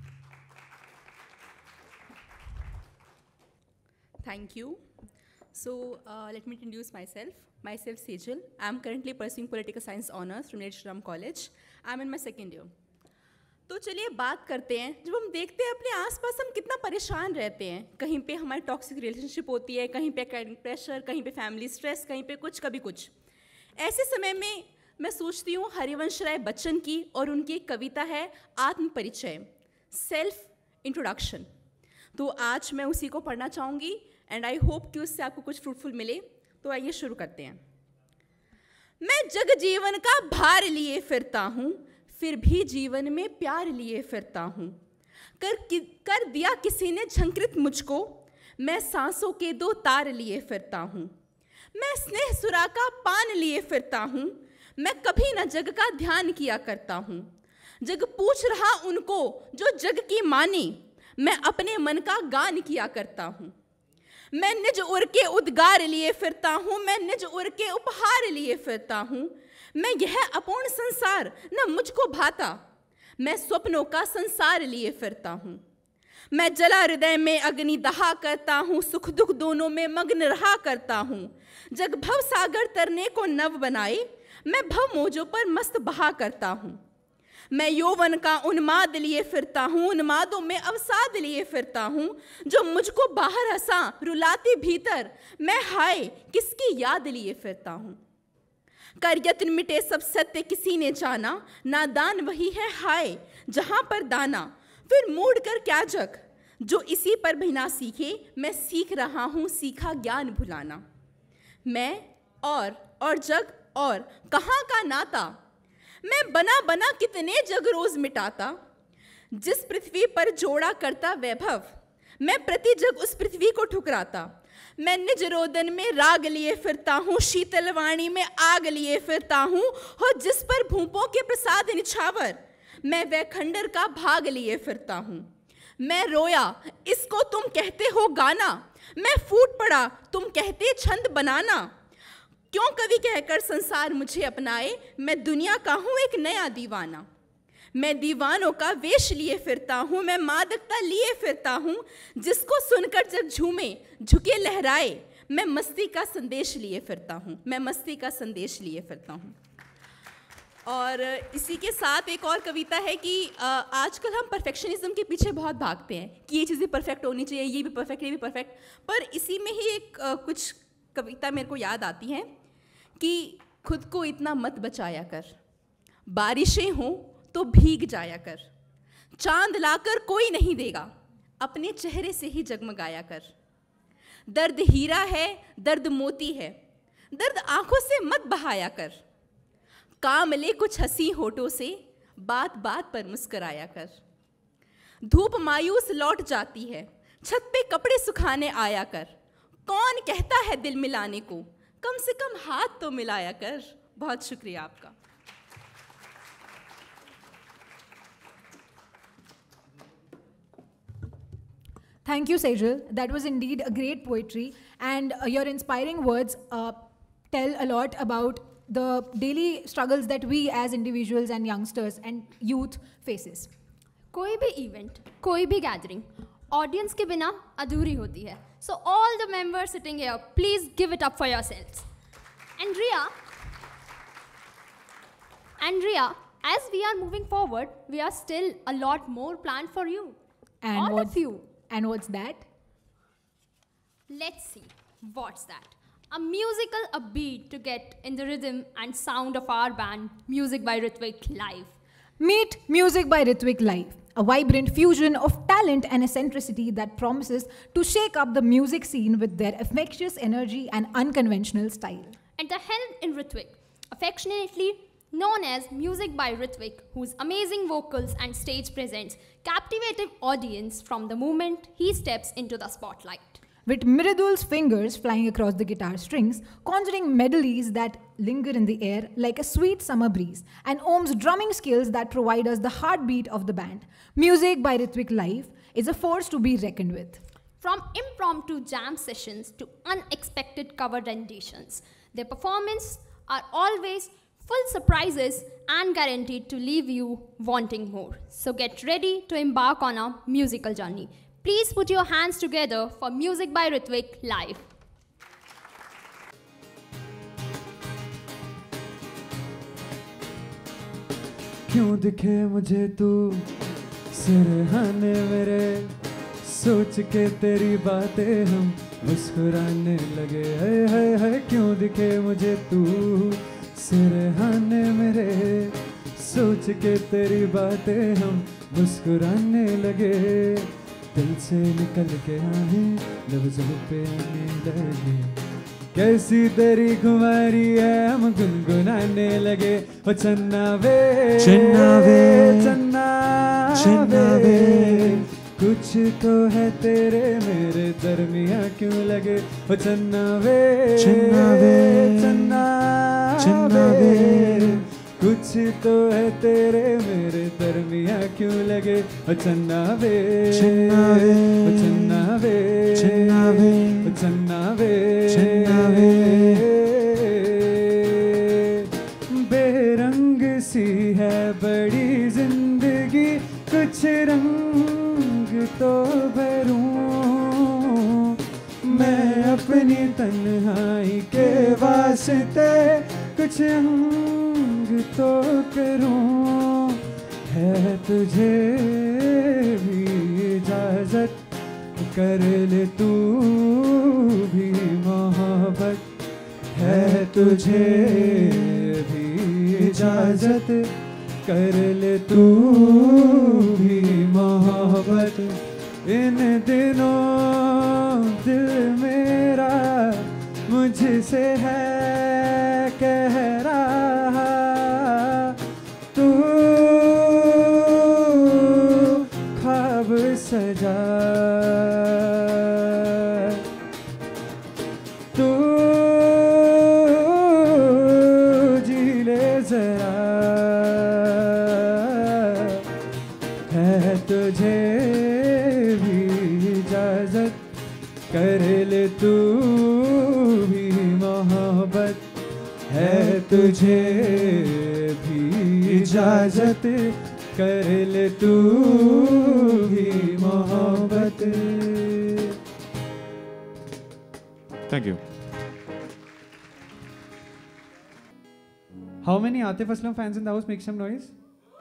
Thank you. So uh, let me introduce myself. Myself Sejal. I am currently pursuing political science honors from Shri Ram College. I am in my second year. तो चलिए बात करते हैं, जब हम देखते हैं अपने आसपास हम कितना परेशान रहते हैं, कहीं पे हमारी टॉक्सिक रिलेशनशिप होती है, कहीं पे एकेडमिक प्रेशर, कहीं पे फैमिली स्ट्रेस, कहीं पे कुछ कभी कुछ। ऐसे समय में मैं सोचती हूँ हरिवंश राय बच्चन की, और उनकी एक कविता है आत्म परिचय, सेल्फ इंट्रोडक्शन। तो आज मैं उसी को पढ़ना चाहूँगी एंड आई होप कि उससे आपको कुछ फ्रूटफुल मिले। तो आइए शुरू करते हैं। मैं जग जीवन का भार लिए फिरता हूँ, फिर भी जीवन में प्यार लिए फिरता हूँ। कर कि, कर दिया किसी ने झंकृत मुझको, मैं सांसों के दो तार लिए फिरता हूँ। मैं स्नेह सुरा का पान लिए फिरता हूँ, मैं कभी न जग का ध्यान किया करता हूँ। जग पूछ रहा उनको जो जग की माने, मैं अपने मन का गान किया करता हूँ। मैं निज उर के उद्गार लिए फिरता हूँ, मैं निज उर के उपहार लिए फिरता हूँ। मैं यह अपूर्ण संसार न मुझको भाता, मैं स्वप्नों का संसार लिए फिरता हूँ। मैं जला हृदय में अग्नि दहा करता हूँ, सुख दुख दोनों में मग्न रहा करता हूँ। जग भव सागर तरने को नव बनाए, मैं भव मोजों पर मस्त बहा करता हूँ। मैं यौवन का उन्माद लिए फिरता हूँ, उन्मादों में अवसाद लिए फिरता हूँ। जो मुझको बाहर हंसा रुलाती भीतर, मैं हाय किसकी याद लिए फिरता हूँ। कर यत्न मिटे सब सत्य किसी ने जाना, नादान वही है हाय जहाँ पर दाना। फिर मूड कर क्या जग जो इसी पर भी ना सीखे, मैं सीख रहा हूँ सीखा ज्ञान भुलाना। मैं और और जग और कहाँ का नाता, मैं बना बना कितने जग रोज मिटाता। जिस पृथ्वी पर जोड़ा करता वैभव, मैं प्रति जग उस पृथ्वी को ठुकराता। मैं निज रोदन में राग लिए फिरता हूँ, शीतल वाणी में आग लिए फिरता हूँ। और जिस पर भूपों के प्रसाद निछावर, मैं वह खंडर का भाग लिए फिरता हूँ। मैं रोया इसको तुम कहते हो गाना, मैं फूट पड़ा तुम कहते छंद बनाना। क्यों कवि कहकर संसार मुझे अपनाए, मैं दुनिया का हूँ एक नया दीवाना। मैं दीवानों का वेश लिए फिरता हूँ, मैं मादकता लिए फिरता हूँ। जिसको सुनकर जग झूमे झुके लहराए, मैं मस्ती का संदेश लिए फिरता हूँ, मैं मस्ती का संदेश लिए फिरता हूँ। और इसी के साथ एक और कविता है कि आजकल हम परफेक्शनिज्म के पीछे बहुत भागते हैं कि ये चीज़ें परफेक्ट होनी चाहिए, ये भी परफेक्ट, ये भी परफेक्ट। पर इसी में ही एक कुछ कविता मेरे को याद आती हैं कि खुद को इतना मत बचाया कर, बारिशें हों तो भीग जाया कर। चांद लाकर कोई नहीं देगा, अपने चेहरे से ही जगमगाया कर। दर्द हीरा है, दर्द मोती है, दर्द आंखों से मत बहाया कर। काम ले कुछ हंसी होठों से, बात बात पर मुस्कराया कर। धूप मायूस लौट जाती है, छत पे कपड़े सुखाने आया कर। कौन कहता है दिल मिलाने को, कम से कम हाथ तो मिलाया कर। बहुत शुक्रिया आपका। Thank you, Sejal. That was indeed a great poetry, and uh, your inspiring words uh, tell a lot about the daily struggles that we as individuals and youngsters and youth faces. कोई भी event, कोई भी gathering audience के बिना अधूरी होती है. So all the members sitting here, please give it up for yourselves. Andrea, Andrea, as we are moving forward, we are still a lot more planned for you. And all what's, of you. And what's that? Let's see. What's that? A musical a beat to get in the rhythm and sound of our band, Music by Ritwik Live. Meet Music by Ritwik Live, a vibrant fusion of talent and eccentricity that promises to shake up the music scene with their infectious energy and unconventional style. At the helm in Ritwik, affectionately known as Music by Ritwik, whose amazing vocals and stage presence captivated audience from the moment he steps into the spotlight. with Miradul's fingers flying across the guitar strings, conjuring melodies that linger in the air like a sweet summer breeze, and Om's drumming skills that provide us the heartbeat of the band. Music by Ritwik Live is a force to be reckoned with. From impromptu jam sessions to unexpected cover renditions, their performances are always full surprises and guaranteed to leave you wanting more. So get ready to embark on a musical journey. Please put your hands together for Music by Ritwik Live. क्यों दिखे मुझे तू सिरहाने मेरे, सोच के तेरी बातें हम मुस्कुराने लगे। है है है क्यों दिखे मुझे तू सिरहाने मेरे, सोच के तेरी बातें हम मुस्कुराने लगे। दिल से निकल के आए लफ्ज़ों पे आने लगे, कैसी तेरी खुमारी है हम गुनगुनाने लगे। ओ चन्ना वे चन्ना वे चन्ना चन्ना वे, कुछ तो है तेरे मेरे दरमिया क्यों लगे। ओ चन्ना वे चन्ना वे चन्ना चन्ना वे, कुछ तो है तेरे मेरे दरमिया क्यों लगे। ओ चन्ना वे चन्ना वे ओ चन्ना वे चन्ना वे ओ चन्ना वे चन्ना वे, बेरंग सी है बड़ी जिंदगी, कुछ रंग तो भरूं मैं अपनी तन्हाई के वास्ते, कुछ अंग तो करूं। है तुझे भी इजाजत, कर ले तू भी मोहब्बत। है तुझे भी इजाजत, कर ले तू भी मोहब्बत। इन दिनों दिल मेरा मुझसे है कह रहा, तू ख्वाब सजा, तू जी ले जरा। है तुझे भी इजाजत, कर ले तू भी मोहब्बत। है तुझे भी इजाजत, कर ले तू भी मोहब्बत। Thank you. How many Atif Aslam fans in the house? Make some noise.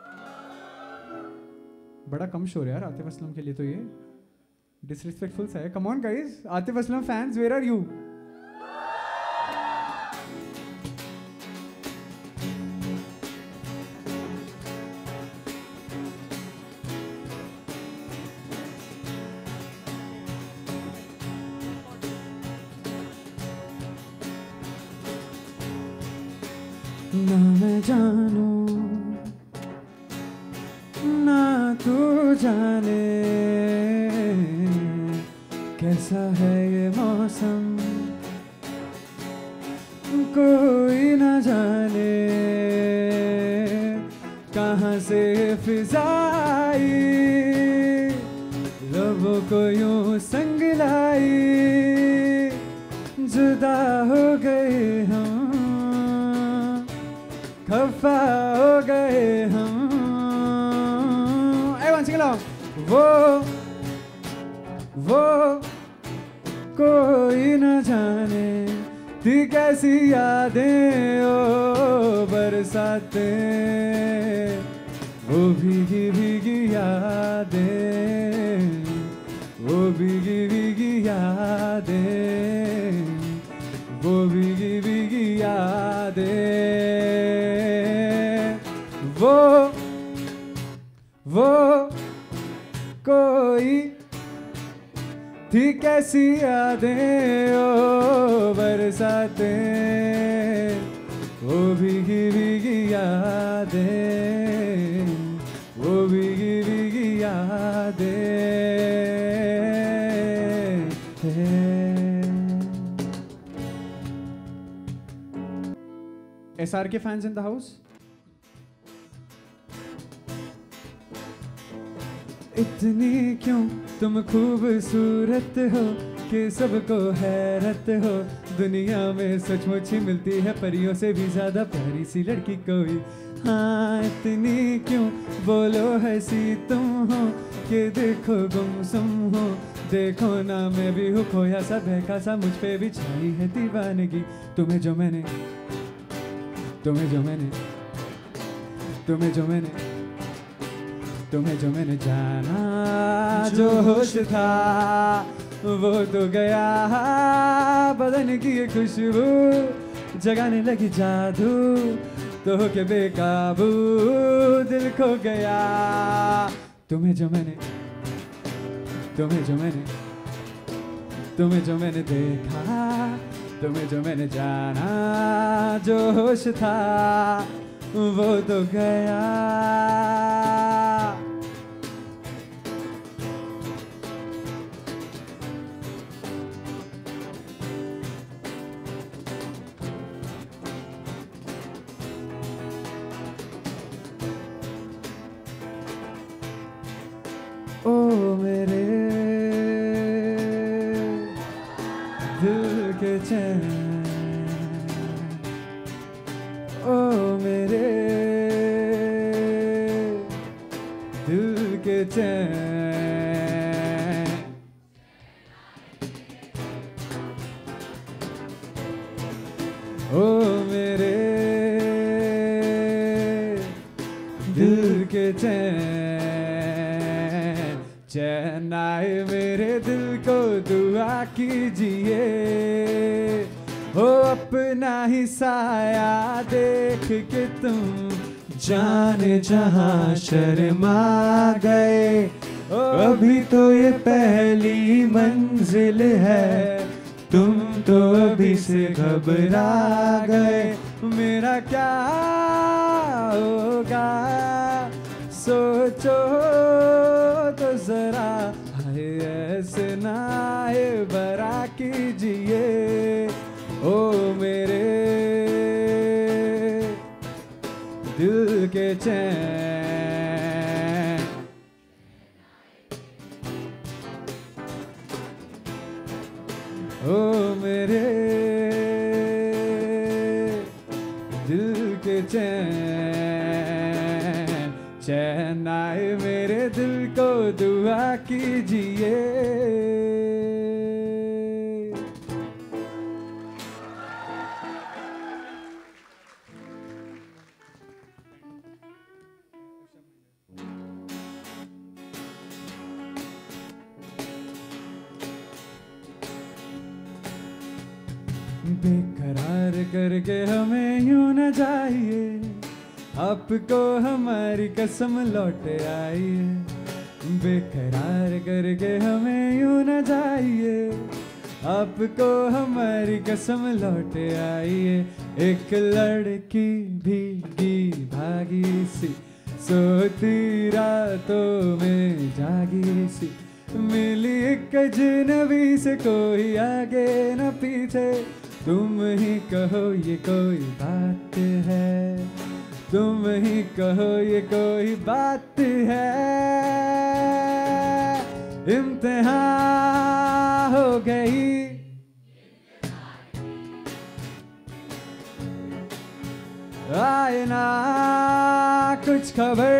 बड़ा कम शोर है यार आतिफ असलम के लिए तो ये डिसरिस्पेक्टफुल सा है। Come on guys, Atif Aslam fans, where are you? ना मैं जानूं ना तू जाने, कैसा है ये मौसम कोई ना जाने। कहाँ से फिजाई लबों को यूं संग लाई, जुदा हो गए हम, खफा हो गए हम। Everyone sing along. वो वो कोई न जाने थी कैसी यादें ओ बरसाते, वो भीगी भीगी यादें, वो भीगी भीगी यादें, वो भीगी भीगी यादें। वो वो कोई थी कैसी यादें ओ बरसाते, वो भीगी भीगी यादें, वो भीगी भीगी यादें। S R K fans in the house? इतनी क्यों तुम खूबसूरत हो कि सबको हैरत हो, दुनिया में सचमुच ही मिलती है परियों से भी ज्यादा प्यारी सी लड़की कोई। हाँ इतनी क्यों बोलो हंसी तुम हो कि देखो गुमसुम हो, देखो ना मैं भी हूँ खोया सा बहका सा, मुझ पे भी छाई है दीवानगी। तुम्हें जो मैंने तुम्हें जो मैंने तुम्हें जो मैंने तुम्हें जो मैंने जाना, जो होश था वो तो गया, बदन की ये खुशबू जगाने लगी जादू, तो के बेकाबू दिल खो गया। तुम्हें जो मैंने तुम्हें जो मैंने तुम्हें जो मैंने देखा, तुम्हें जो मैंने जाना, जो होश था वो तो गया। ओ मेरे दिल के चैन, ओ मेरे दिल के चैन, ओ मेरे दिल के चैन, चैन आए मेरे दिल को दुआ कीजिए, हो अपना ही साया देख के तुम जाने जहां शर्मा गए। ओ अभी तो ये पहली मंजिल है, तुम तो अभी से घबरा गए। मेरा क्या होगा सोचो तो जरा, हाय ऐसे ना है बरा कीजिए। ओ मेरे दिल के चैन, ओ मेरे दिल के चैन, चैन आए मेरे दिल को दुआ कीजिए। बेकरार करके हमें यूं न जाइए, आपको हमारी कसम लौट आइए। बेकरार करके हमें यूं न जाइए, आपको हमारी कसम लौट आइए। एक लड़की भीगी भागी सी, सोती रातों में जागी सी, मिली एक अजनबी से, कोई आगे न पीछे, तुम ही कहो ये कोई बात है, तुम ही कहो ये कोई बात है। इम्तिहान हो गई, आए ना कुछ खबर।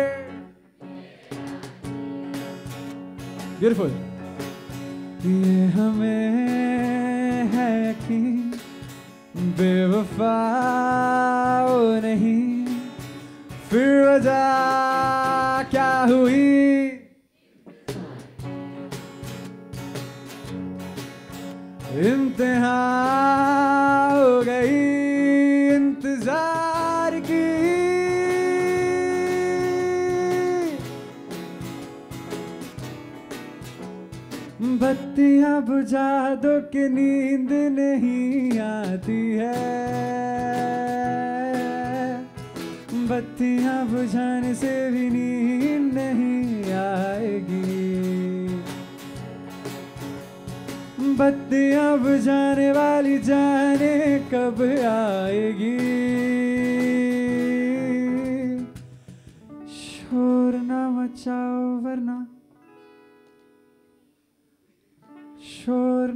ब्यूटीफुल। ये हमें है यकीन, बेवफा नहीं, फिर वजह क्या हुई। इम्तिहान हो गई इंतजार की, बत्तियां बुझा दो कि नींद नहीं आती है, बत्तियां बुझाने से भी नींद नहीं आएगी, बत्तियां बुझाने वाली जाने कब आएगी।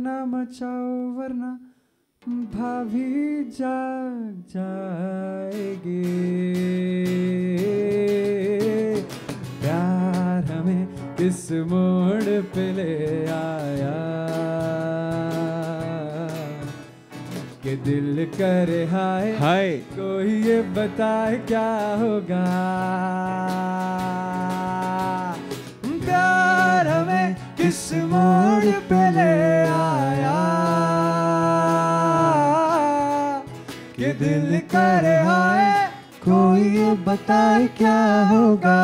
ना मचाओ वरना भाभी जाग जाएगी। प्यार हमें किस मोड़ पे ले आया कि दिल करे हाय हाय, कोई ये बताए क्या होगा। प्यार हमें किस मोड़ पे ले आया कि दिल करे हाय कोई ये बताए क्या होगा।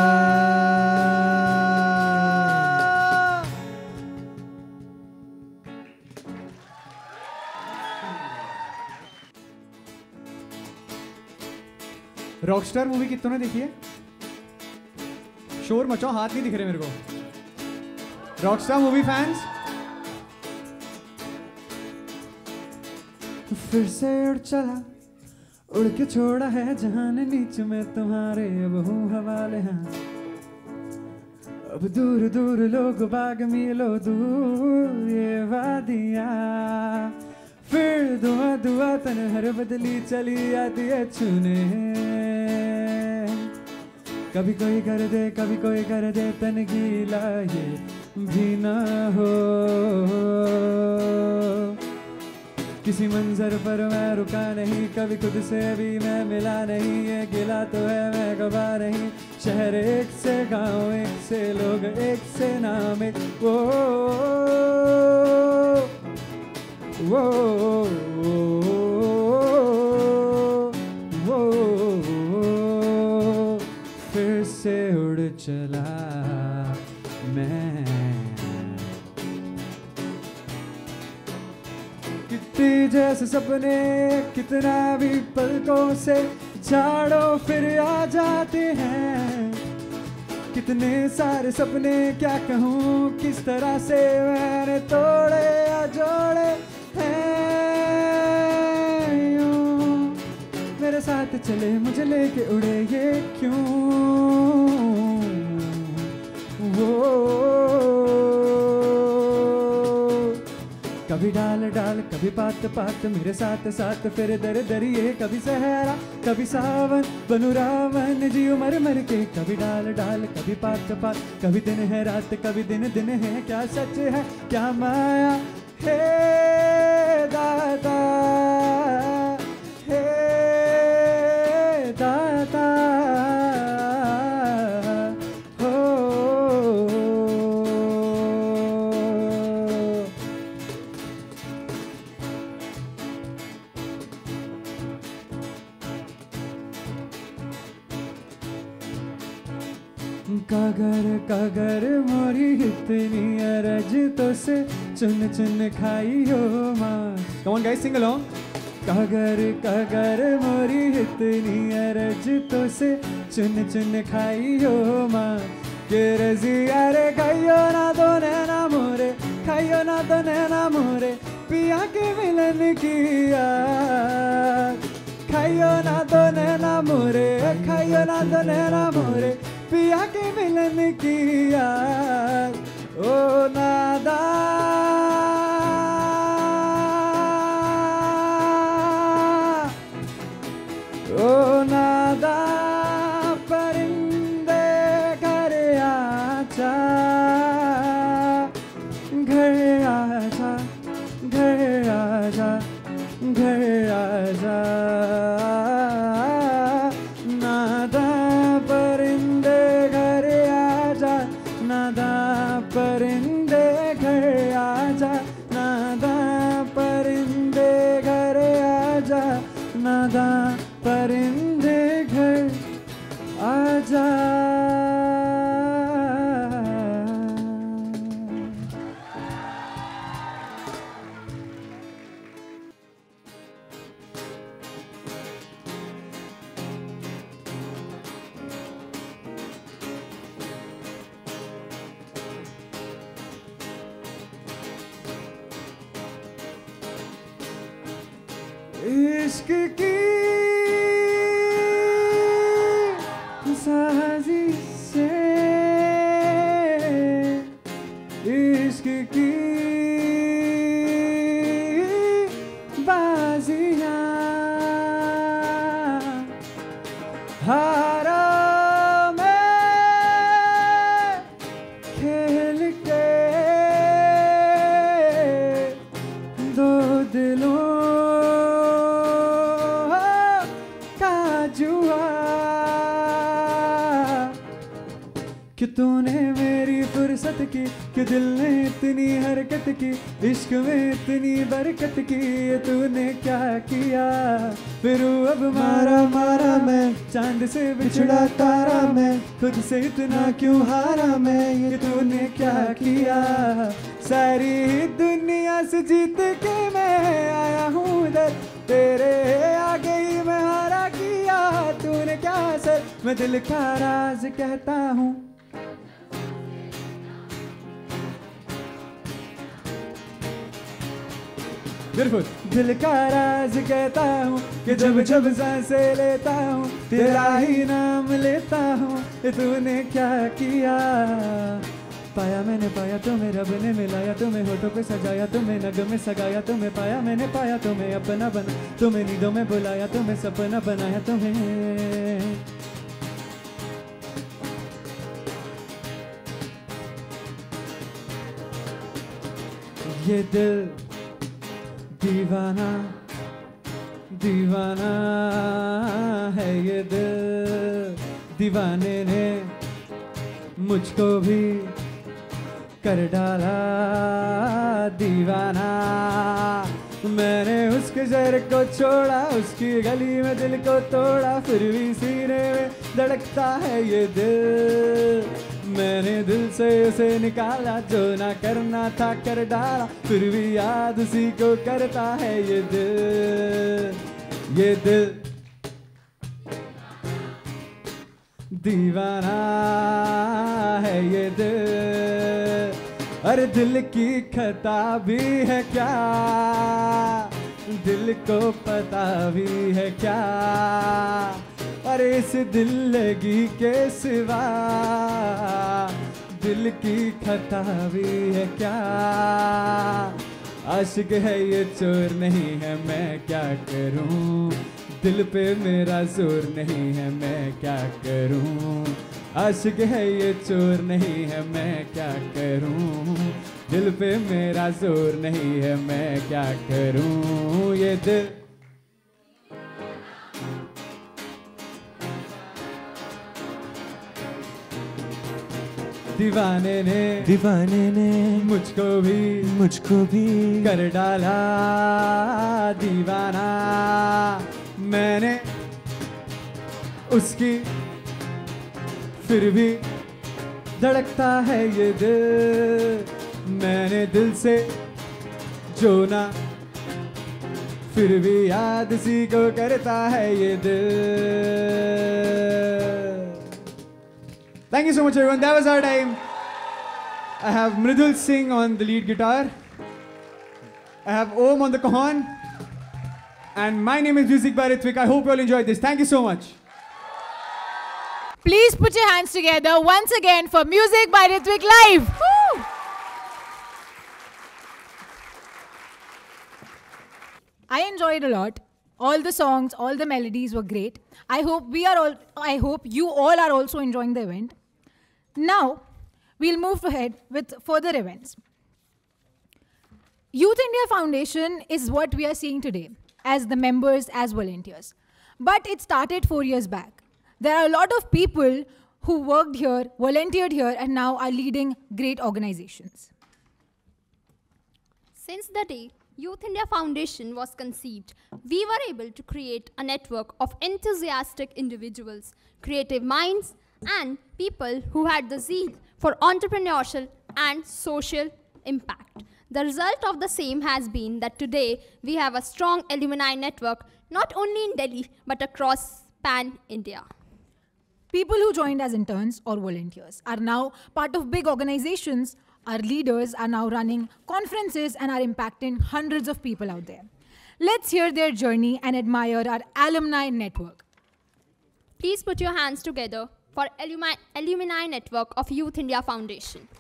रॉकस्टार मूवी कितनों ने देखी है? शोर मचाओ, हाथ नहीं दिख रहे मेरे को। Rockstar movie fans? फिर से उड़ चला, उड़ के छोड़ा है जहान नीच में तुम्हारे अब हूँ हवाले। हाँ अब दूर दूर लोग बाग मिलो दूर ये वादियाँ, फिर दुआ दुआ तन हर बदली चली आती है छूने। कभी कोई कर दे कभी कोई कर दे तन गीला ये भी ना हो। किसी मंजर पर मैं रुका नहीं, कभी खुद से भी मैं मिला नहीं। ये गिला तो है मैं गवा नहीं, शहर एक से गांव एक से लोग एक से नाम एक। वो वो वो फिर से उड़ चला मैं। कितने जैसे सपने कितना भी पलकों से झाड़ो फिर आ जाते हैं। कितने सारे सपने क्या कहूँ किस तरह से मैंने तोड़े या जोड़े हैं यूं। मेरे साथ चले मुझे लेके उड़े ये क्यों। वो कभी डाल डाल कभी पात पात मेरे साथ साथ फिर दर दरिए। कभी सहरा कभी सावन बनू रावण जी मर मर के। कभी डाल डाल कभी पात पात, कभी दिन है रात कभी दिन दिन है। क्या सच है क्या माया हे दादा हे दादा हो। कागर कागर मोरी इतनी अरज तो से चुन चुन खाई हो माँ। Come on guys, sing along. कागर कागर मोरी इतनी अरज तो से चुन चुन खाई हो माँ। के रजिया रे खाइयो ना दो नैना मोरे, खाइयो ना दो नैना मोरे। पिया के मिलन की याद, खाइयो ना दो नैना मोरे, खाइयो ना दो नैना मोरे। पिया के मिलन की याद ओ नादा। ओ नादा परिंदे घर आजा, घर आजा, घर आजा, घर आजा। नादा परिंदे घर आजा, नादा परिंदे घर आजा, नादा परिंदे घर आजा, नादा परिंदे घर आजा। इश्क की साजिश से, इश्क की हारा मैं खेल के दो दिलों का जुआ कि तूने मेरी फुर्सत की, कि दिल ने इतनी हरकत की, इश्क में इतनी बरकत की, ये तूने क्या किया। फिर अब मारा मारा मैं, चांद से बिछड़ा तारा मैं, खुद से इतना क्यों हारा मैं, ये तूने क्या किया। सारी दुनिया से जीत के मैं आया हूँ इधर, तेरे आगे ही मैं हारा किया। तूने क्या सर, मैं दिल का राज कहता हूँ। दिल का राज कहता हूँ कि जब जब सांसें लेता हूँ तेरा ही नाम लेता हूँ। तूने क्या किया। पाया मैंने पाया तुम्हें, रब ने मिलाया तुम्हें, होठों पे सजाया तुम्हें, नग में सगाया तुम्हें, पाया मैंने पाया तुम्हें, अपना बना तुम्हें, नींदों में बुलाया तुम्हें, सपना बनाया तुम्हें। ये दिल दीवाना दीवाना है, ये दिल दीवाने ने मुझको भी कर डाला दीवाना। मैंने उसके शहर को छोड़ा, उसकी गली में दिल को तोड़ा, फिर भी सीने में धड़कता है ये दिल। मैंने दिल से उसे निकाला, जो ना करना था कर डाला, फिर भी याद उसी को करता है ये दिल। ये दिल दीवाना है, ये दिल। अरे दिल की खता भी है क्या, दिल को पता भी है क्या। अरे इस दिल लगी के सिवा दिल की खता भी है क्या। आशिक है ये चोर नहीं है, मैं क्या करूं। दिल पे मेरा जोर नहीं है, मैं क्या करूं। आशिक है ये चोर नहीं है, मैं क्या करूं। दिल पे मेरा जोर नहीं है, मैं क्या करूं। ये दिल दीवाने ने दीवाने ने मुझको भी मुझको भी कर डाला दीवाना। मैंने उसकी फिर भी धड़कता है ये दिल। मैंने दिल से जो ना फिर भी याद सी को करता है ये दिल। Thank you so much everyone, that was our time. I have Mridul Singh on the lead guitar. I have Om on the cajon. And my name is Music by Ritvik. I hope you all enjoyed this. Thank you so much. Please put your hands together once again for Music by Ritvik Live. Woo! I enjoyed a lot. All the songs, all the melodies were great. I hope we are all, I hope you all are also enjoying the event. Now, we'll move ahead with further events. Youth India Foundation is what we are seeing today as the members, as volunteers. But it started four years back. There are a lot of people who worked here, volunteered here, and now are leading great organizations. Since the day Youth India Foundation was conceived, we were able to create a network of enthusiastic individuals, creative minds, and people who had the zeal for entrepreneurship and social impact. The result of the same has been that today we have a strong alumni network, not only in Delhi, but across pan-India. People who joined as interns or volunteers are now part of big organizations. Our leaders are now running conferences and are impacting hundreds of people out there. Let's hear their journey and admire our alumni network. Please put your hands together for alumni, alumni network of Youth India Foundation.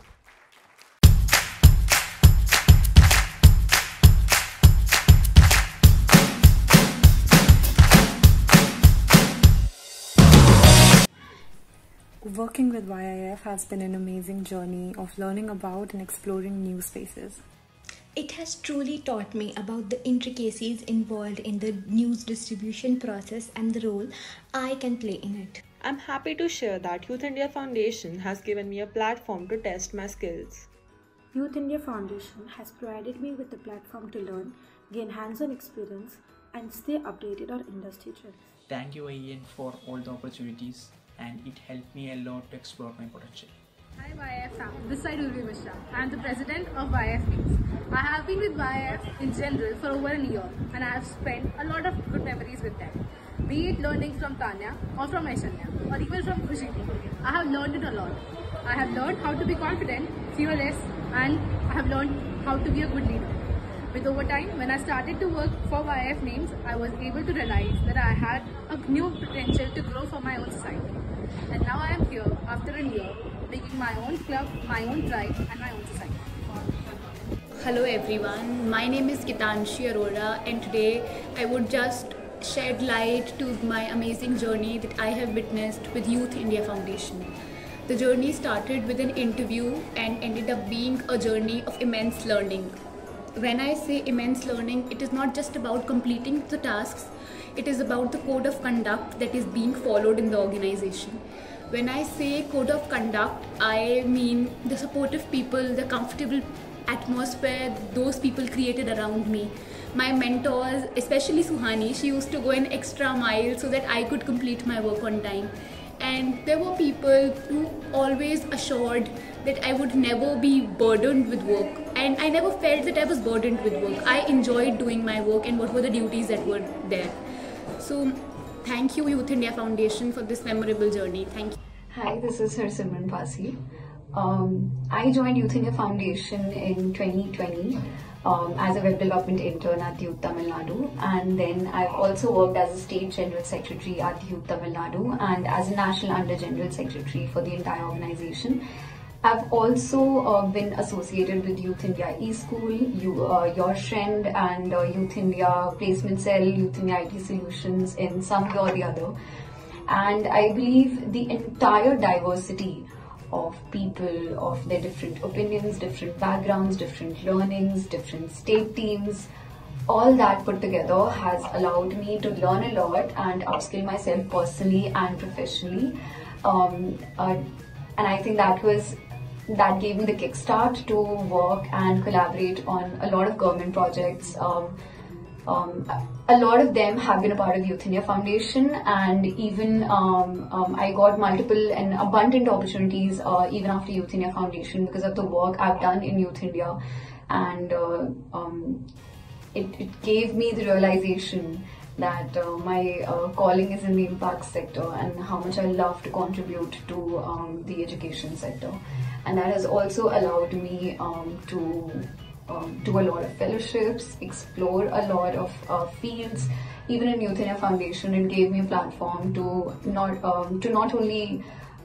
Working with Y I F has been an amazing journey of learning about and exploring new spaces. It has truly taught me about the intricacies involved in the news distribution process and the role I can play in it. I'm happy to share that Youth India Foundation has given me a platform to test my skills. Youth India Foundation has provided me with a platform to learn, gain hands-on experience, and stay updated on industry trends. Thank you, Ian, for all the opportunities, and it helped me a lot to explore my potential. Hi Y I F fam, this side Urvi Mishra. I am the president of Y I F Kids. I have been with Y I F in general for over a year, and I have spent a lot of good memories with them. Be it learning from Tanya or from Aishanya or even from Khushi, I have learned it a lot. I have learned how to be confident, fearless, and I have learned how to be a good leader. With over time, when I started to work for Y I F names, I was able to realize that I had a new potential to grow for my own society. And now I am here after a year, making my own club, my own tribe, and my own society. Hello everyone, my name is Gitanshi Arora, and today I would just shed light to my amazing journey that I have witnessed with Youth India Foundation. The journey started with an interview and ended up being a journey of immense learning. When I say immense learning, it is not just about completing the tasks, it is about the code of conduct that is being followed in the organization. When I say code of conduct, I mean the supportive people, the comfortable atmosphere those people created around me. My mentors, especially Suhani, she used to go an extra mile so that I could complete my work on time. And there were people who always assured that I would never be burdened with work. And I never felt that I was burdened with work. I enjoyed doing my work and what were the duties that were there. So thank you Youth India Foundation for this memorable journey. Thank you. Hi, this is Harsimran Pasi. Um, I joined Youth India Foundation in twenty twenty um, as a web development intern at Youth Tamil Nadu, and then I've also worked as a state general secretary at Youth Tamil Nadu and as a national under general secretary for the entire organization. I've also uh, been associated with Youth India eSchool, you, uh, Your Trend, and uh, Youth India Placement Cell, Youth India I T Solutions in some way or the other. And I believe the entire diversity of people, of their different opinions, different backgrounds, different learnings, different state teams, all that put together has allowed me to learn a lot and upskill myself personally and professionally. Um, uh, and I think that was that gave me the kickstart to work and collaborate on a lot of government projects. Um, um, a lot of them have been a part of the Youth India Foundation, and even um, um, I got multiple and abundant opportunities uh, even after Youth India Foundation because of the work I've done in Youth India, and uh, um, it, it gave me the realization that uh, my uh, calling is in the impact sector and how much I love to contribute to um, the education sector. And that has also allowed me um, to um, do a lot of fellowships, explore a lot of uh, fields. Even in Youth India Foundation, it gave me a platform to not um, to not only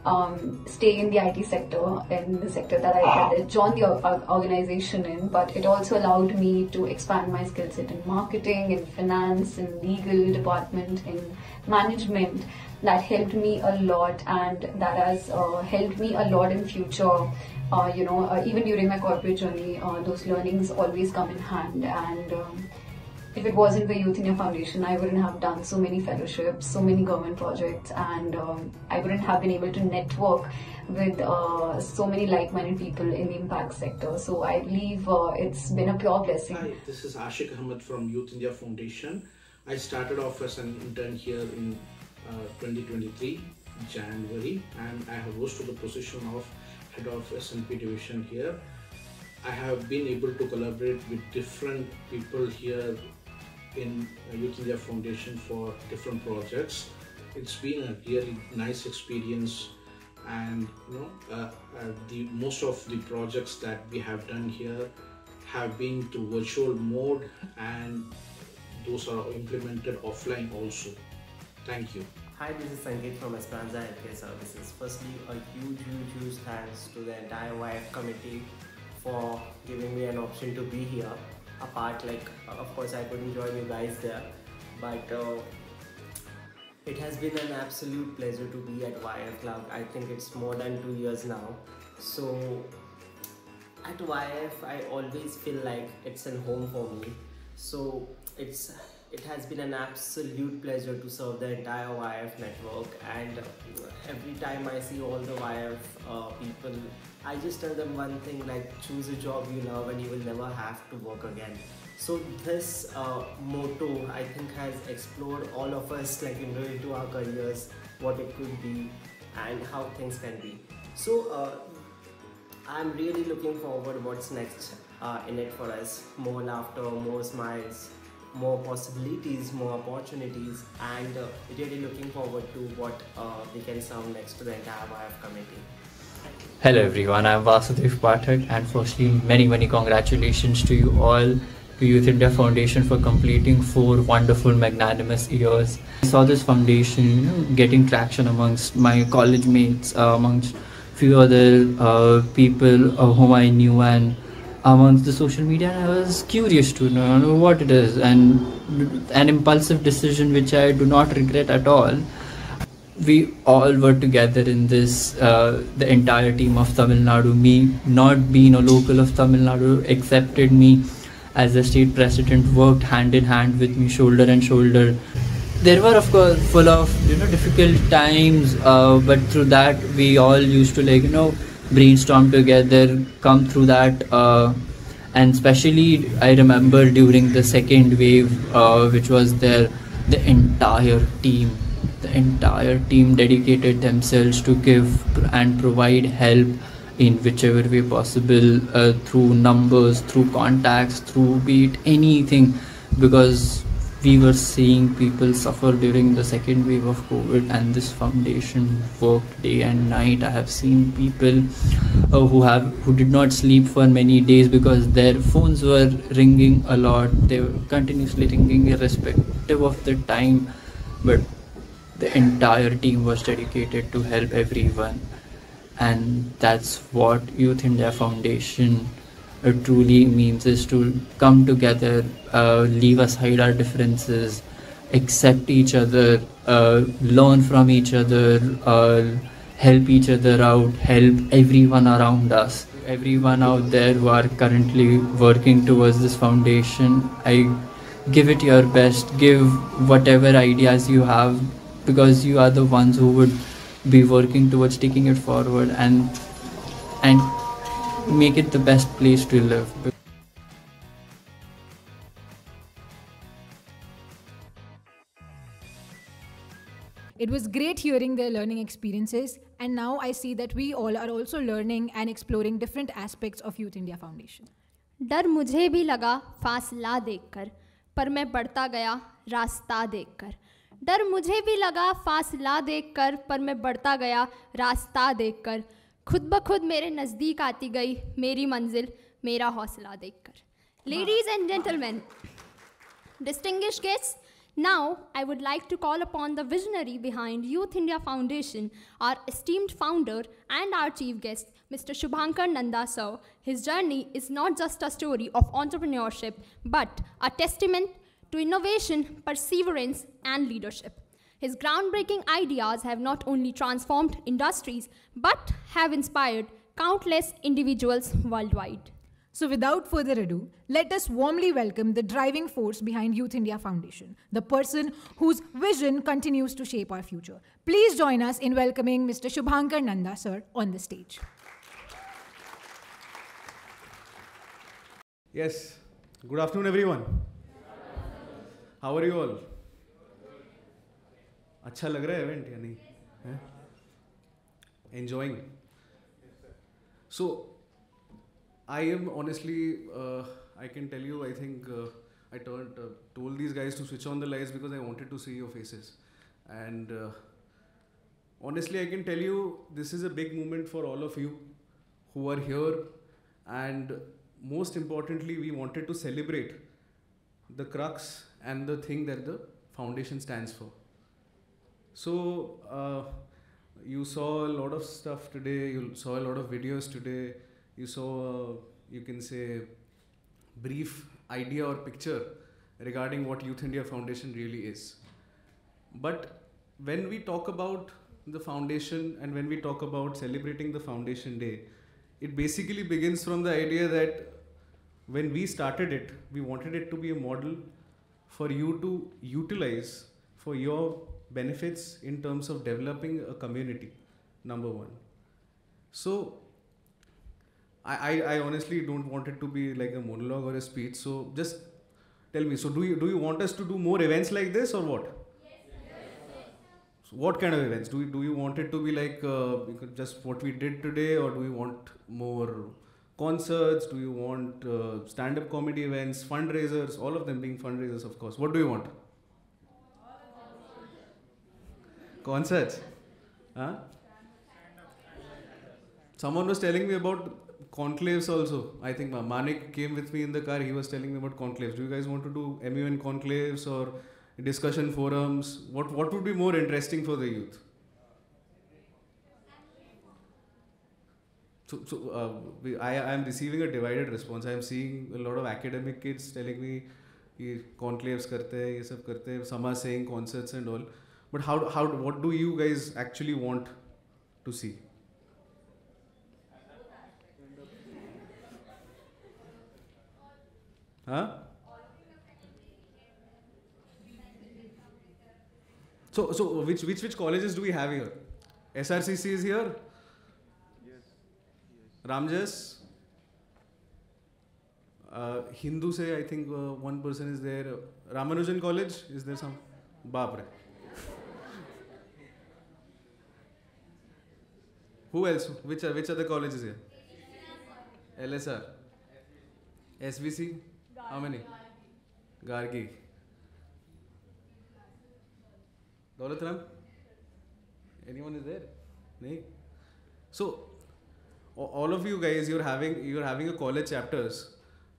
um, stay in the I T sector, in the sector that I, I joined the organization in, but it also allowed me to expand my skill set in marketing, in finance, in legal department, in management. That helped me a lot, and that has uh, helped me a lot in future. Uh, you know, uh, even during my corporate journey, uh, those learnings always come in hand. And um, if it wasn't for Youth India Foundation, I wouldn't have done so many fellowships, so many government projects, and um, I wouldn't have been able to network with uh, so many like-minded people in the impact sector. So I believe uh, it's been a pure blessing. Hi, this is Ashik Ahmed from Youth India Foundation. I started off as an intern here in uh, twenty twenty-three, January, and I have rose to the position of head of S and P division here. I have been able to collaborate with different people here in Youth India Foundation for different projects. It's been a really nice experience, and you know, uh, uh, the most of the projects that we have done here have been through virtual mode, and those are implemented offline also. Thank you. Hi, this is Sangeet from Esperanza Healthcare Services. Firstly, a huge, huge, huge thanks to the entire Y I F committee for giving me an option to be here. Apart, like, of course, I couldn't join you guys there, but uh, It has been an absolute pleasure to be at Y F Club. I think it's more than two years now. So at Y F, I always feel like it's a home for me. So it's it has been an absolute pleasure to serve the entire Y F network, and every time I see all the Y F uh, people, I just tell them one thing, like choose a job you love and you will never have to work again. So this uh, motto, I think, has explored all of us, like, you know, into our careers, what it could be and how things can be. So uh, I'm really looking forward what's next uh, in it for us. More laughter, more smiles, more possibilities, more opportunities, and uh, really looking forward to what uh, we can serve next to the entire Y F committee. Hello everyone, I am Vasudev Pathak, and firstly many many congratulations to you all, to Youth India Foundation, for completing four wonderful magnanimous years. I saw this foundation, you know, getting traction amongst my college mates, uh, amongst few other uh, people uh, whom I knew, and amongst the social media, and I was curious to know what it is, and an impulsive decision which I do not regret at all. We all were together in this, uh, the entire team of Tamil Nadu. Me, not being a local of Tamil Nadu, accepted me as the state president, worked hand in hand with me, shoulder and shoulder. There were, of course, full of, you know, difficult times, uh, but through that we all used to, like, you know, brainstorm together, come through that, uh, and especially I remember during the second wave, uh, which was there, the entire team, the entire team dedicated themselves to give and provide help in whichever way possible, uh, through numbers, through contacts, through be it anything, because we were seeing people suffer during the second wave of COVID, and this foundation worked day and night. I have seen people uh, who have who did not sleep for many days because their phones were ringing a lot. They were continuously ringing irrespective of the time, but the entire team was dedicated to help everyone. And that's what Youth India Foundation uh, truly means, is to come together, uh, leave aside our differences, accept each other, uh, learn from each other, uh, help each other out, help everyone around us. Everyone out there who are currently working towards this foundation, I give it your best, give whatever ideas you have, because you are the ones who would be working towards taking it forward and and make it the best place to live. It was great hearing their learning experiences, and now I see that we all are also learning and exploring different aspects of Youth India Foundation. डर मुझे भी लगा फासला देखकर, पर मैं बढ़ता गया रास्ता देखकर. डर मुझे भी लगा फासला देखकर, पर मैं बढ़ता गया रास्ता देखकर. खुद ब खुद मेरे नज़दीक आती गई मेरी मंजिल, मेरा हौसला देखकर. Ladies and gentlemen, distinguished guests, now I would like to call upon the visionary behind Youth India Foundation, our esteemed founder and our chief guest, Mister Shubhankar Nanda sir. His journey is not just a story of entrepreneurship, but a testament to innovation, perseverance, and leadership. His groundbreaking ideas have not only transformed industries, but have inspired countless individuals worldwide. So without further ado, let us warmly welcome the driving force behind Youth India Foundation, the person whose vision continues to shape our future. Please join us in welcoming Mister Shubhankar Nanda sir on the stage. Yes, good afternoon everyone. How are you all? अच्छा लग रहा है event या नहीं? Enjoying. So, I am honestly, uh, I can tell you, I think uh, I turned, uh, told these guys to switch on the lights because I wanted to see your faces. And uh, honestly, I can tell you, this is a big moment for all of you who are here. And most importantly, we wanted to celebrate the crux and the thing that the foundation stands for. So, uh, you saw a lot of stuff today, you saw a lot of videos today, you saw, uh, you can say, brief idea or picture regarding what Youth India Foundation really is. But when we talk about the foundation and when we talk about celebrating the Foundation Day, it basically begins from the idea that when we started it, we wanted it to be a model for you to utilize for your benefits in terms of developing a community, number one. So, I, I, I honestly don't want it to be like a monologue or a speech, so just tell me, so do you, do you want us to do more events like this or what? So what kind of events? Do you, do you want it to be like uh, just what we did today, or do you want more concerts? Do you want uh, stand-up comedy events, fundraisers, all of them being fundraisers, of course. What do you want? Concerts? Huh? Someone was telling me about conclaves also. I think Manik came with me in the car. He was telling me about conclaves. Do you guys want to do M U N conclaves or discussion forums? What, what would be more interesting for the youth? So, so uh, we, I, I am receiving a divided response. I am seeing a lot of academic kids telling me, "Ye conclaves karte hai, ye sab karte hai," some are saying concerts and all. But how, how, what do you guys actually want to see? Huh? So, so which, which, which colleges do we have here? S R C C is here? Ramjas, uh, Hindu say, I think uh, one person is there. Ramanujan College, is there some? Bapre. Who else? Which, which other colleges here? L S R. S V C? How many? Gargi. Daulatram? Anyone is there? No? So, all of you guys, you're having you're having a college chapters.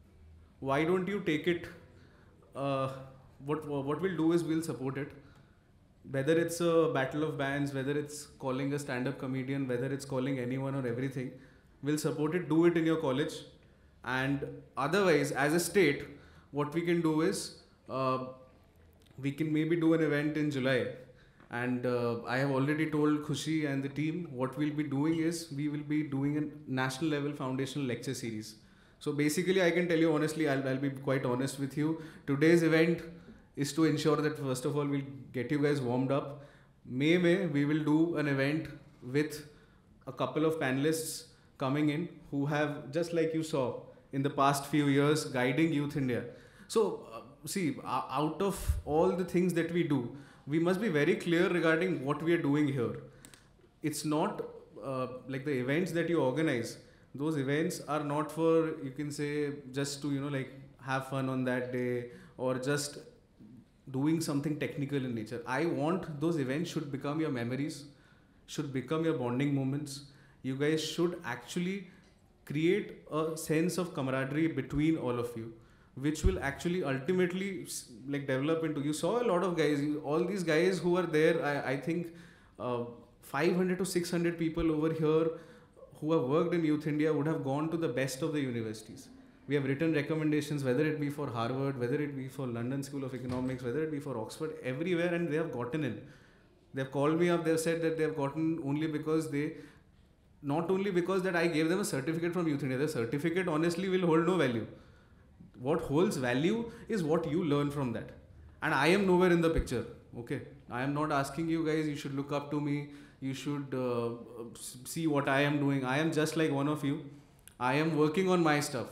Why don't you take it? Uh, what what we'll do is we'll support it. Whether it's a battle of bands, whether it's calling a stand-up comedian, whether it's calling anyone or everything, we'll support it. Do it in your college. And otherwise, as a state, what we can do is uh, we can maybe do an event in July. And uh, I have already told Khushi and the team what we'll be doing is we will be doing a national level foundational lecture series. So basically, I can tell you honestly, I'll, I'll be quite honest with you. Today's event is to ensure that first of all, we'll get you guys warmed up. May, May, we will do an event with a couple of panelists coming in who have, just like you saw in the past few years, guiding Youth India. So uh, see, uh, out of all the things that we do, we must be very clear regarding what we are doing here. It's not uh, like the events that you organize. Those events are not for, you can say, just to, you know, like have fun on that day or just doing something technical in nature. I want those events should become your memories, should become your bonding moments. You guys should actually create a sense of camaraderie between all of you, which will actually ultimately like develop into, you saw a lot of guys, all these guys who are there, I, I think uh, five hundred to six hundred people over here who have worked in Youth India would have gone to the best of the universities. We have written recommendations, whether it be for Harvard, whether it be for London School of Economics, whether it be for Oxford, everywhere, and they have gotten in. They have called me up, they have said that they have gotten only because they, not only because that I gave them a certificate from Youth India. The certificate honestly will hold no value. What holds value is what you learn from that. And I am nowhere in the picture, okay? I am not asking you guys, you should look up to me, you should uh, see what I am doing. I am just like one of you. I am working on my stuff.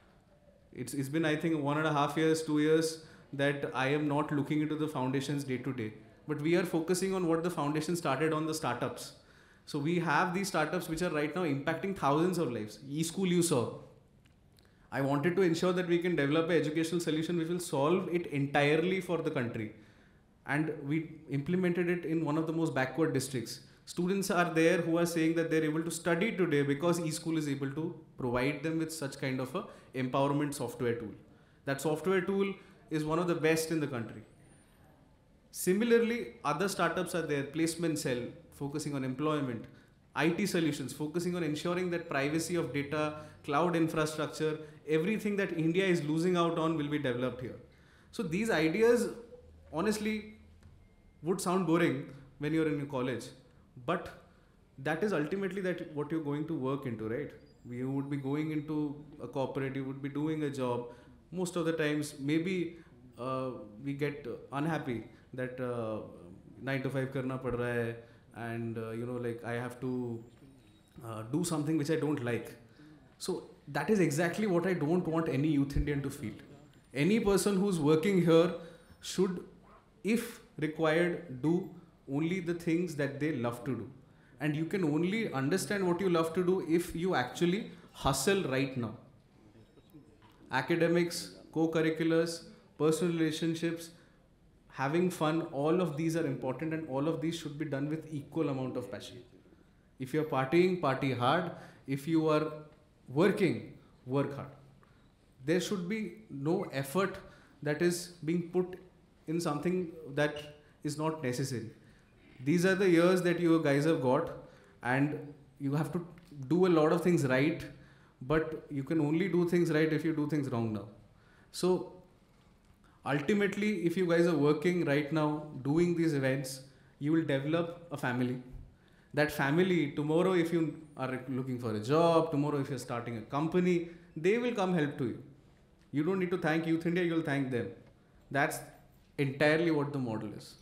It's, it's been, I think, one and a half years, two years that I am not looking into the foundations day to day. But we are focusing on what the foundation started on, the startups. So we have these startups which are right now impacting thousands of lives. eSchool you saw. I wanted to ensure that we can develop an educational solution which will solve it entirely for the country. And we implemented it in one of the most backward districts. Students are there who are saying that they're able to study today because eSchool is able to provide them with such kind of a empowerment software tool. That software tool is one of the best in the country. Similarly, other startups are there, Placement Cell, focusing on employment, I T solutions, focusing on ensuring that privacy of data, cloud infrastructure, everything that India is losing out on will be developed here. So these ideas, honestly, would sound boring, when you're in your college. But that is ultimately that what you're going to work into, right? You would be going into a corporate, you would be doing a job. Most of the times, maybe uh, we get unhappy that uh, nine to five karna pad raha hai, and uh, you know, like I have to uh, do something which I don't like. So that is exactly what I don't want any Youth Indian to feel. Any person who's working here should, if required, do only the things that they love to do. And you can only understand what you love to do if you actually hustle right now. Academics, co-curriculars, personal relationships, having fun, all of these are important, and all of these should be done with equal amount of passion. If you're partying, party hard. If you are working, work hard. There should be no effort that is being put in something that is not necessary. These are the years that you guys have got, and you have to do a lot of things right, but you can only do things right if you do things wrong now. So ultimately, if you guys are working right now, doing these events, you will develop a family. That family, tomorrow if you are looking for a job, tomorrow if you're starting a company, they will come help to you. You don't need to thank Youth India, you'll thank them. That's entirely what the model is.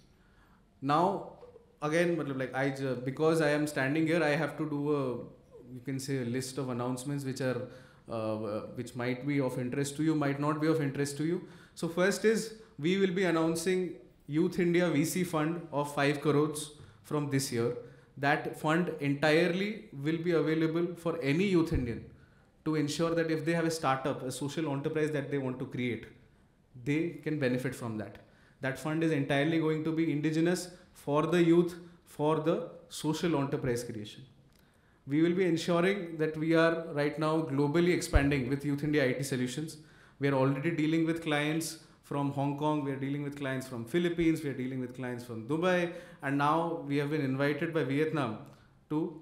Now, again, like I, because I am standing here, I have to do a, you can say, a list of announcements which are, uh, which might be of interest to you, might not be of interest to you. So first is, we will be announcing Youth India V C fund of five crores from this year. That fund entirely will be available for any Youth Indian to ensure that if they have a startup, a social enterprise that they want to create, they can benefit from that. That fund is entirely going to be indigenous for the youth, for the social enterprise creation. We will be ensuring that we are right now globally expanding with Youth India I T Solutions. We are already dealing with clients from Hong Kong, we are dealing with clients from Philippines, we are dealing with clients from Dubai, and now we have been invited by Vietnam to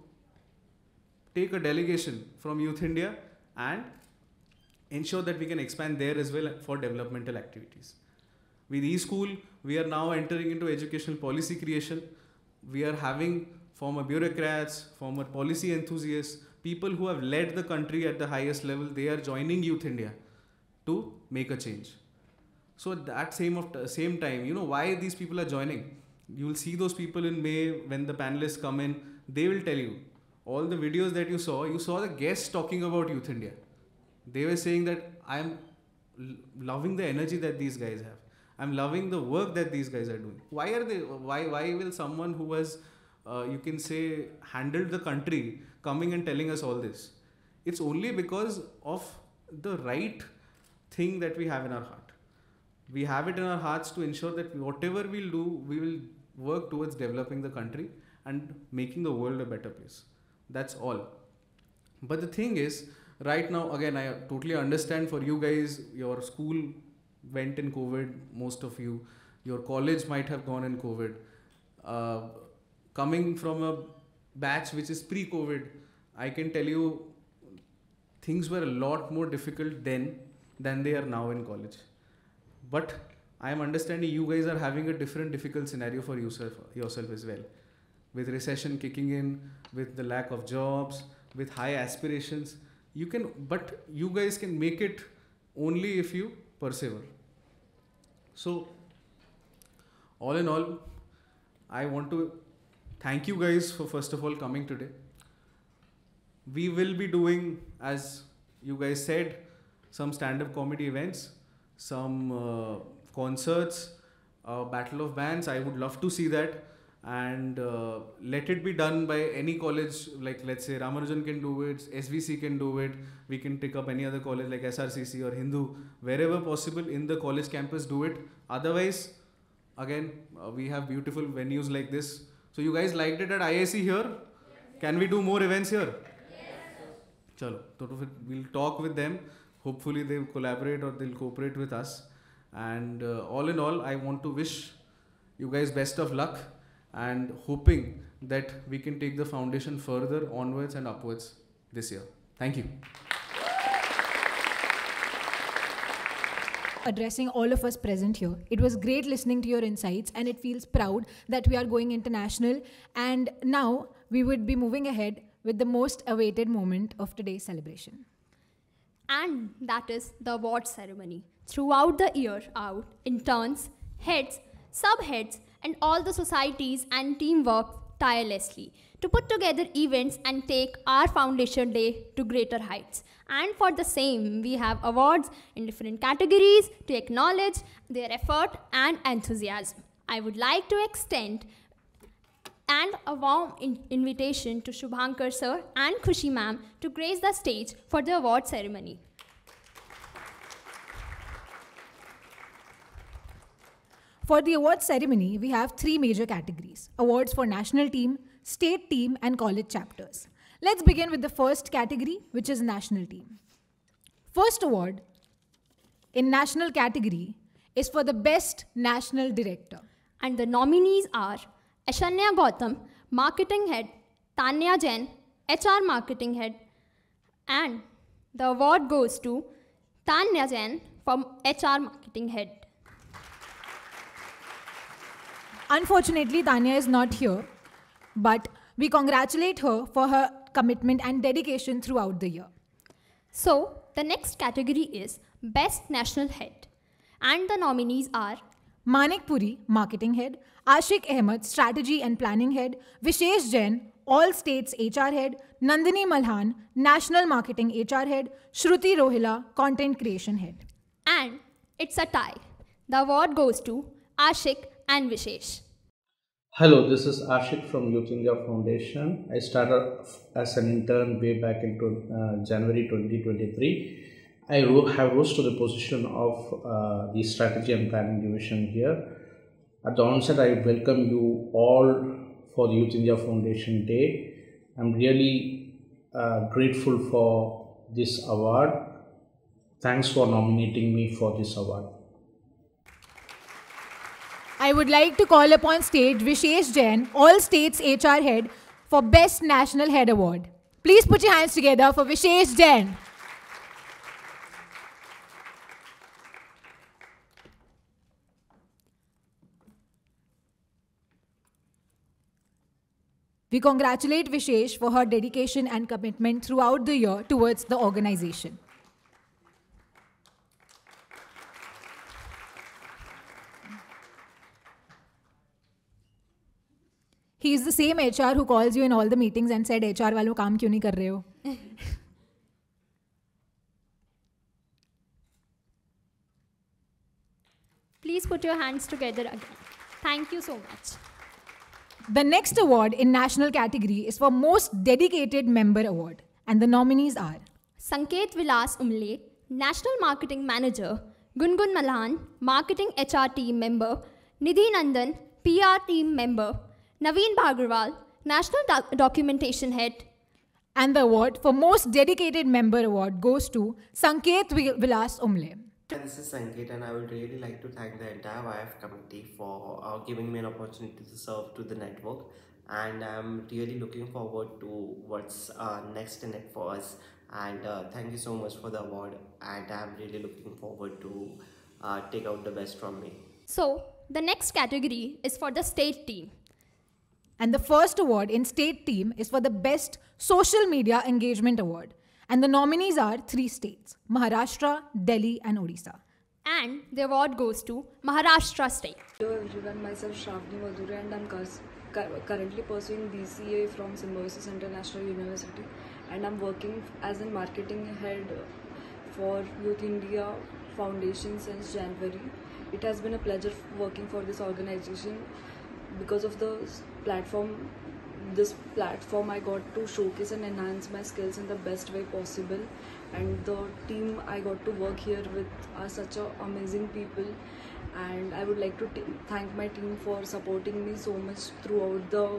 take a delegation from Youth India and ensure that we can expand there as well for developmental activities. With eSchool, we are now entering into educational policy creation. We are having former bureaucrats, former policy enthusiasts, people who have led the country at the highest level, they are joining Youth India to make a change. So at that same, of, same time, you know why these people are joining. You will see those people in May when the panelists come in, they will tell you. All the videos that you saw, you saw the guests talking about Youth India. They were saying that I'm loving the energy that these guys have. I'm loving the work that these guys are doing. Why are they, why, why will someone who has, uh, you can say, handled the country coming and telling us all this? It's only because of the right thing that we have in our heart. We have it in our hearts to ensure that whatever we'll do, we will work towards developing the country and making the world a better place. That's all. But the thing is, right now, again, I totally understand for you guys, your school went in COVID, most of you, your college might have gone in COVID. Uh, coming from a batch which is pre-COVID, I can tell you things were a lot more difficult then than they are now in college. But I am understanding you guys are having a different difficult scenario for yourself, yourself as well. With recession kicking in, with the lack of jobs, with high aspirations, you can, but you guys can make it only if you persevere. So, all in all, I want to thank you guys for first of all coming today. We will be doing, as you guys said, some stand-up comedy events, some uh, concerts, uh, Battle of Bands. I would love to see that. And uh, let it be done by any college, like let's say Ramanujan can do it, S V C can do it, we can pick up any other college like S R C C or Hindu, wherever possible in the college campus, do it. Otherwise, again, uh, we have beautiful venues like this. So you guys liked it at I I C here? Yes. Can we do more events here? Yes. Chalo, we'll talk with them. Hopefully they'll collaborate or they'll cooperate with us. And uh, all in all, I want to wish you guys best of luck, and hoping that we can take the foundation further onwards and upwards this year. Thank you. addressing all of us present here. It was great listening to your insights, and it feels proud that we are going international. And now we would be moving ahead with the most awaited moment of today's celebration. And that is the award ceremony. Throughout the year out, interns, heads, subheads, and all the societies and team work tirelessly to put together events and take our foundation day to greater heights. And for the same, we have awards in different categories to acknowledge their effort and enthusiasm. I would like to extend and a warm in invitation to Shubhankar sir and Khushi ma'am to grace the stage for the award ceremony. For the award ceremony, we have three major categories: awards for national team, state team, and college chapters. Let's begin with the first category, which is national team. First award in national category is for the best national director. And the nominees are Ashanya Gautam, Marketing Head, Tanya Jain, H R Marketing Head, and the award goes to Tanya Jain from H R Marketing Head. Unfortunately, Tanya is not here, but we congratulate her for her commitment and dedication throughout the year. So, the next category is Best National Head, and the nominees are Manik Puri, Marketing Head, Ashik Ahmed, Strategy and Planning Head, Vishesh Jain, All States H R Head, Nandini Malhan, National Marketing H R Head, Shruti Rohila, Content Creation Head. And it's a tie. The award goes to Ashik and Vishesh. Hello, this is Ashik from Youth India Foundation. I started as an intern way back in uh, January twenty twenty-three. I ro have rose to the position of uh, the Strategy and Planning Division here. At the onset, I welcome you all for the Youth India Foundation Day. I'm really uh, grateful for this award. Thanks for nominating me for this award. I would like to call upon stage Vishesh Jain, All States H R Head, for Best National Head Award. Please put your hands together for Vishesh Jain. We congratulate Vishesh for her dedication and commitment throughout the year towards the organization. He is the same H R who calls you in all the meetings and said, H R वालों काम क्यों नहीं कर रहे हो? Please put your hands together again. Thank you so much. The next award in national category is for Most Dedicated Member Award, and the nominees are Sanket Vilas Umle, National Marketing Manager, Gungun Malhan, Marketing H R Team Member, Nidhi Nandan, P R Team Member, Naveen Bhagarwal, National Doc Documentation Head. And the award for Most Dedicated Member Award goes to Sanket Vilas Umle. This is Sanket, and I would really like to thank the entire Y F committee for uh, giving me an opportunity to serve to the network, and I'm really looking forward to what's uh, next in it for us. And uh, thank you so much for the award, and I'm really looking forward to uh, take out the best from me. So, the next category is for the state team. And the first award in state team is for the Best Social Media Engagement Award. And the nominees are three states: Maharashtra, Delhi, and Odisha. And the award goes to Maharashtra State. Hello everyone, myself Shravani Madhure, and I'm currently pursuing B C A from Symbiosis International University, and I'm working as a marketing head for Youth India Foundation since January. It has been a pleasure working for this organization. Because of the platform, this platform I got to showcase and enhance my skills in the best way possible, and the team I got to work here with are such a amazing people, and I would like to thank my team for supporting me so much throughout the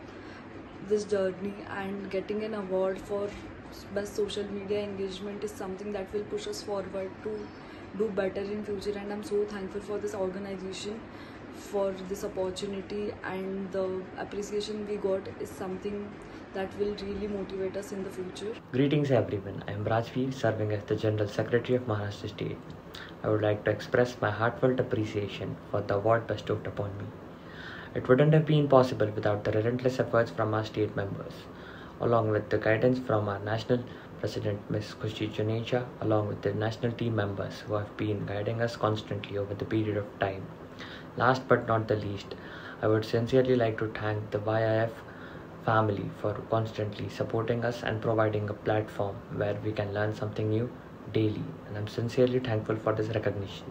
this journey. And getting an award for best social media engagement is something that will push us forward to do better in future, and I'm so thankful for this organization for this opportunity, and the appreciation we got is something that will really motivate us in the future. Greetings everyone, I am Rajveer, serving as the General Secretary of Maharashtra State. I would like to express my heartfelt appreciation for the award bestowed upon me. It wouldn't have been possible without the relentless efforts from our state members, along with the guidance from our national president, Miz Khushi Juneja, along with the national team members who have been guiding us constantly over the period of time. Last but not the least, I would sincerely like to thank the Y I F family for constantly supporting us and providing a platform where we can learn something new daily, and I'm sincerely thankful for this recognition.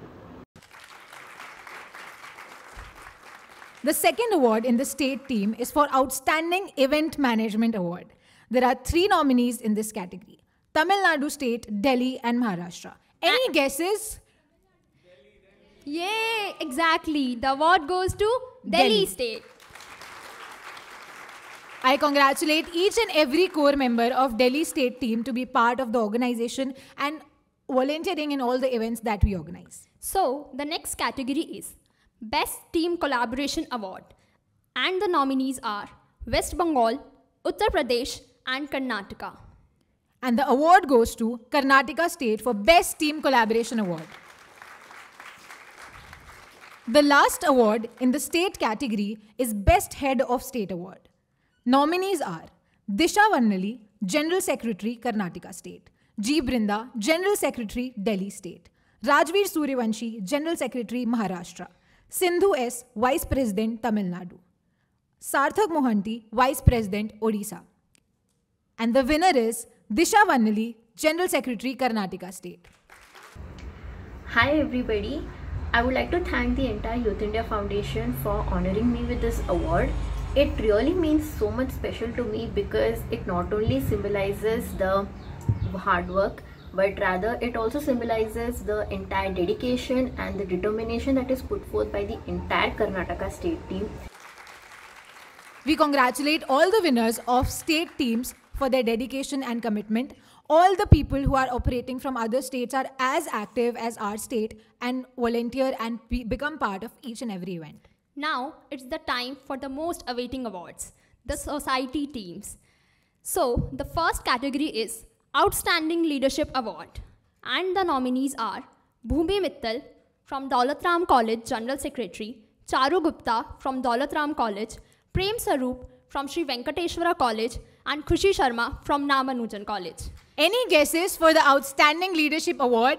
The second award in the state team is for Outstanding Event Management Award. There are three nominees in this category: Tamil Nadu State, Delhi and Maharashtra. Any guesses? Yay, exactly. The award goes to Delhi, Delhi State. I congratulate each and every core member of Delhi State team to be part of the organization and volunteering in all the events that we organize. So, the next category is Best Team Collaboration Award. And the nominees are West Bengal, Uttar Pradesh and Karnataka. And the award goes to Karnataka State for Best Team Collaboration Award. The last award in the state category is Best Head of State Award. Nominees are Disha Varnali, General Secretary, Karnataka State; G. Brinda, General Secretary, Delhi State; Rajveer Suryavanshi, General Secretary, Maharashtra; Sindhu S., Vice President, Tamil Nadu; Sarthak Mohanty, Vice President, Odisha. And the winner is Disha Varnali, General Secretary, Karnataka State. Hi everybody. I would like to thank the entire Youth India Foundation for honoring me with this award. It really means so much special to me because it not only symbolizes the hard work, but rather it also symbolizes the entire dedication and the determination that is put forth by the entire Karnataka state team. We congratulate all the winners of state teams for their dedication and commitment. All the people who are operating from other states are as active as our state and volunteer and be become part of each and every event. Now, it's the time for the most awaiting awards, the society teams. So, the first category is Outstanding Leadership Award. And the nominees are Bhumi Mittal from Daulat Ram College, General Secretary; Charu Gupta from Daulat Ram College; Prem Saroop from Sri Venkateshwara College; and Khushi Sharma from Ramanujan College. Any guesses for the Outstanding Leadership Award?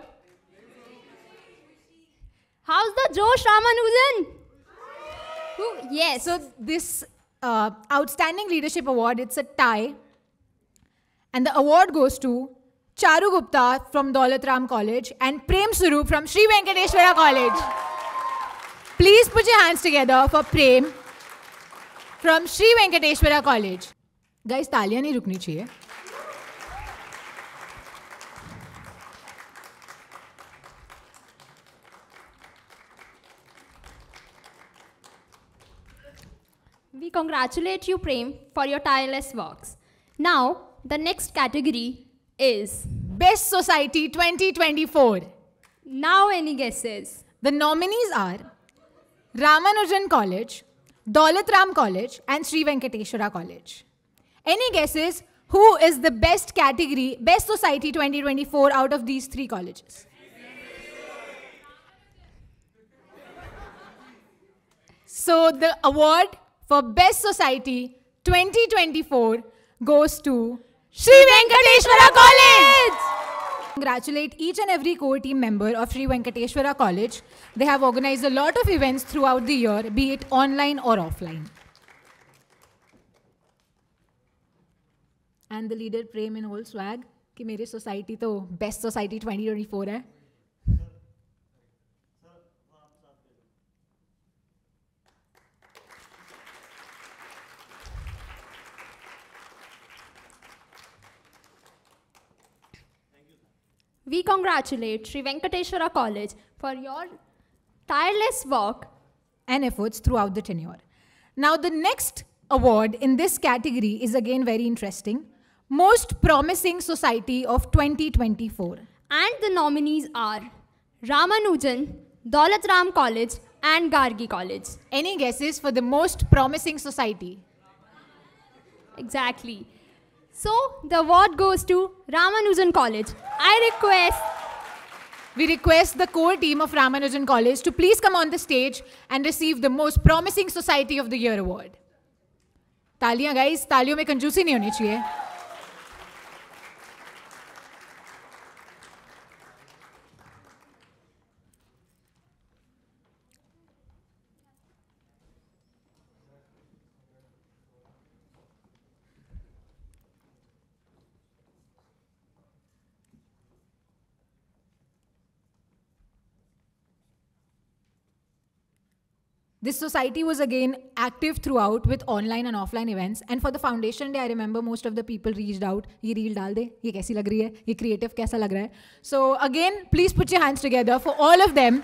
How's the Josh, Ramanujan? Ooh, yes. So this uh, Outstanding Leadership Award, it's a tie. And the award goes to Charu Gupta from Daulat Ram College and Prem Saroop from Sri Venkateshwara College. Please put your hands together for Prem from Sri Venkateshwara College. Guys, तालियां नहीं रुकनी चाहिए. We congratulate you, Prem, for your tireless works. Now, the next category is Best Society twenty twenty-four. Now, any guesses? The nominees are Ramanujan College, Daulat Ram College, and Sri Venkateshwara College. Any guesses who is the best category, Best Society twenty twenty-four out of these three colleges? So the award for Best Society twenty twenty-four goes to Sri Venkateshwara College! Congratulate each and every core team member of Sri Venkateshwara College. They have organized a lot of events throughout the year, be it online or offline. And the leader Prem in whole swag कि मेरी society तो Best Society twenty twenty-four है. We congratulate Sri Venkateshwara College for your tireless work and efforts throughout the tenure. Now the next award in this category is again very interesting. Most Promising Society of twenty twenty-four. And the nominees are Ramanujan, Daulat Ram College and Gargi College. Any guesses for the Most Promising Society? Exactly. So, the award goes to Ramanujan College. I request we request the core team of Ramanujan College to please come on the stage and receive the Most Promising Society of the Year award. तालियां guys, तालियों में कंजूसी नहीं होनी चाहिए. This society was again active throughout with online and offline events. And for the foundation day, I remember most of the people reached out. Ye reel dal de, ye kaisi lag rahi hai, ye creative kaisa lag raha hai. So again, please put your hands together for all of them.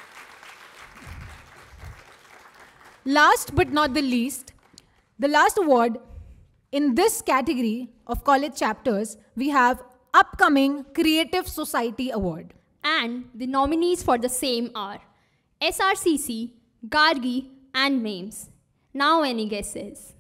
Last but not the least, the last award in this category of college chapters, we have Upcoming Creative Society Award. And the nominees for the same are S R C C, Gargi and Names. Now any guesses?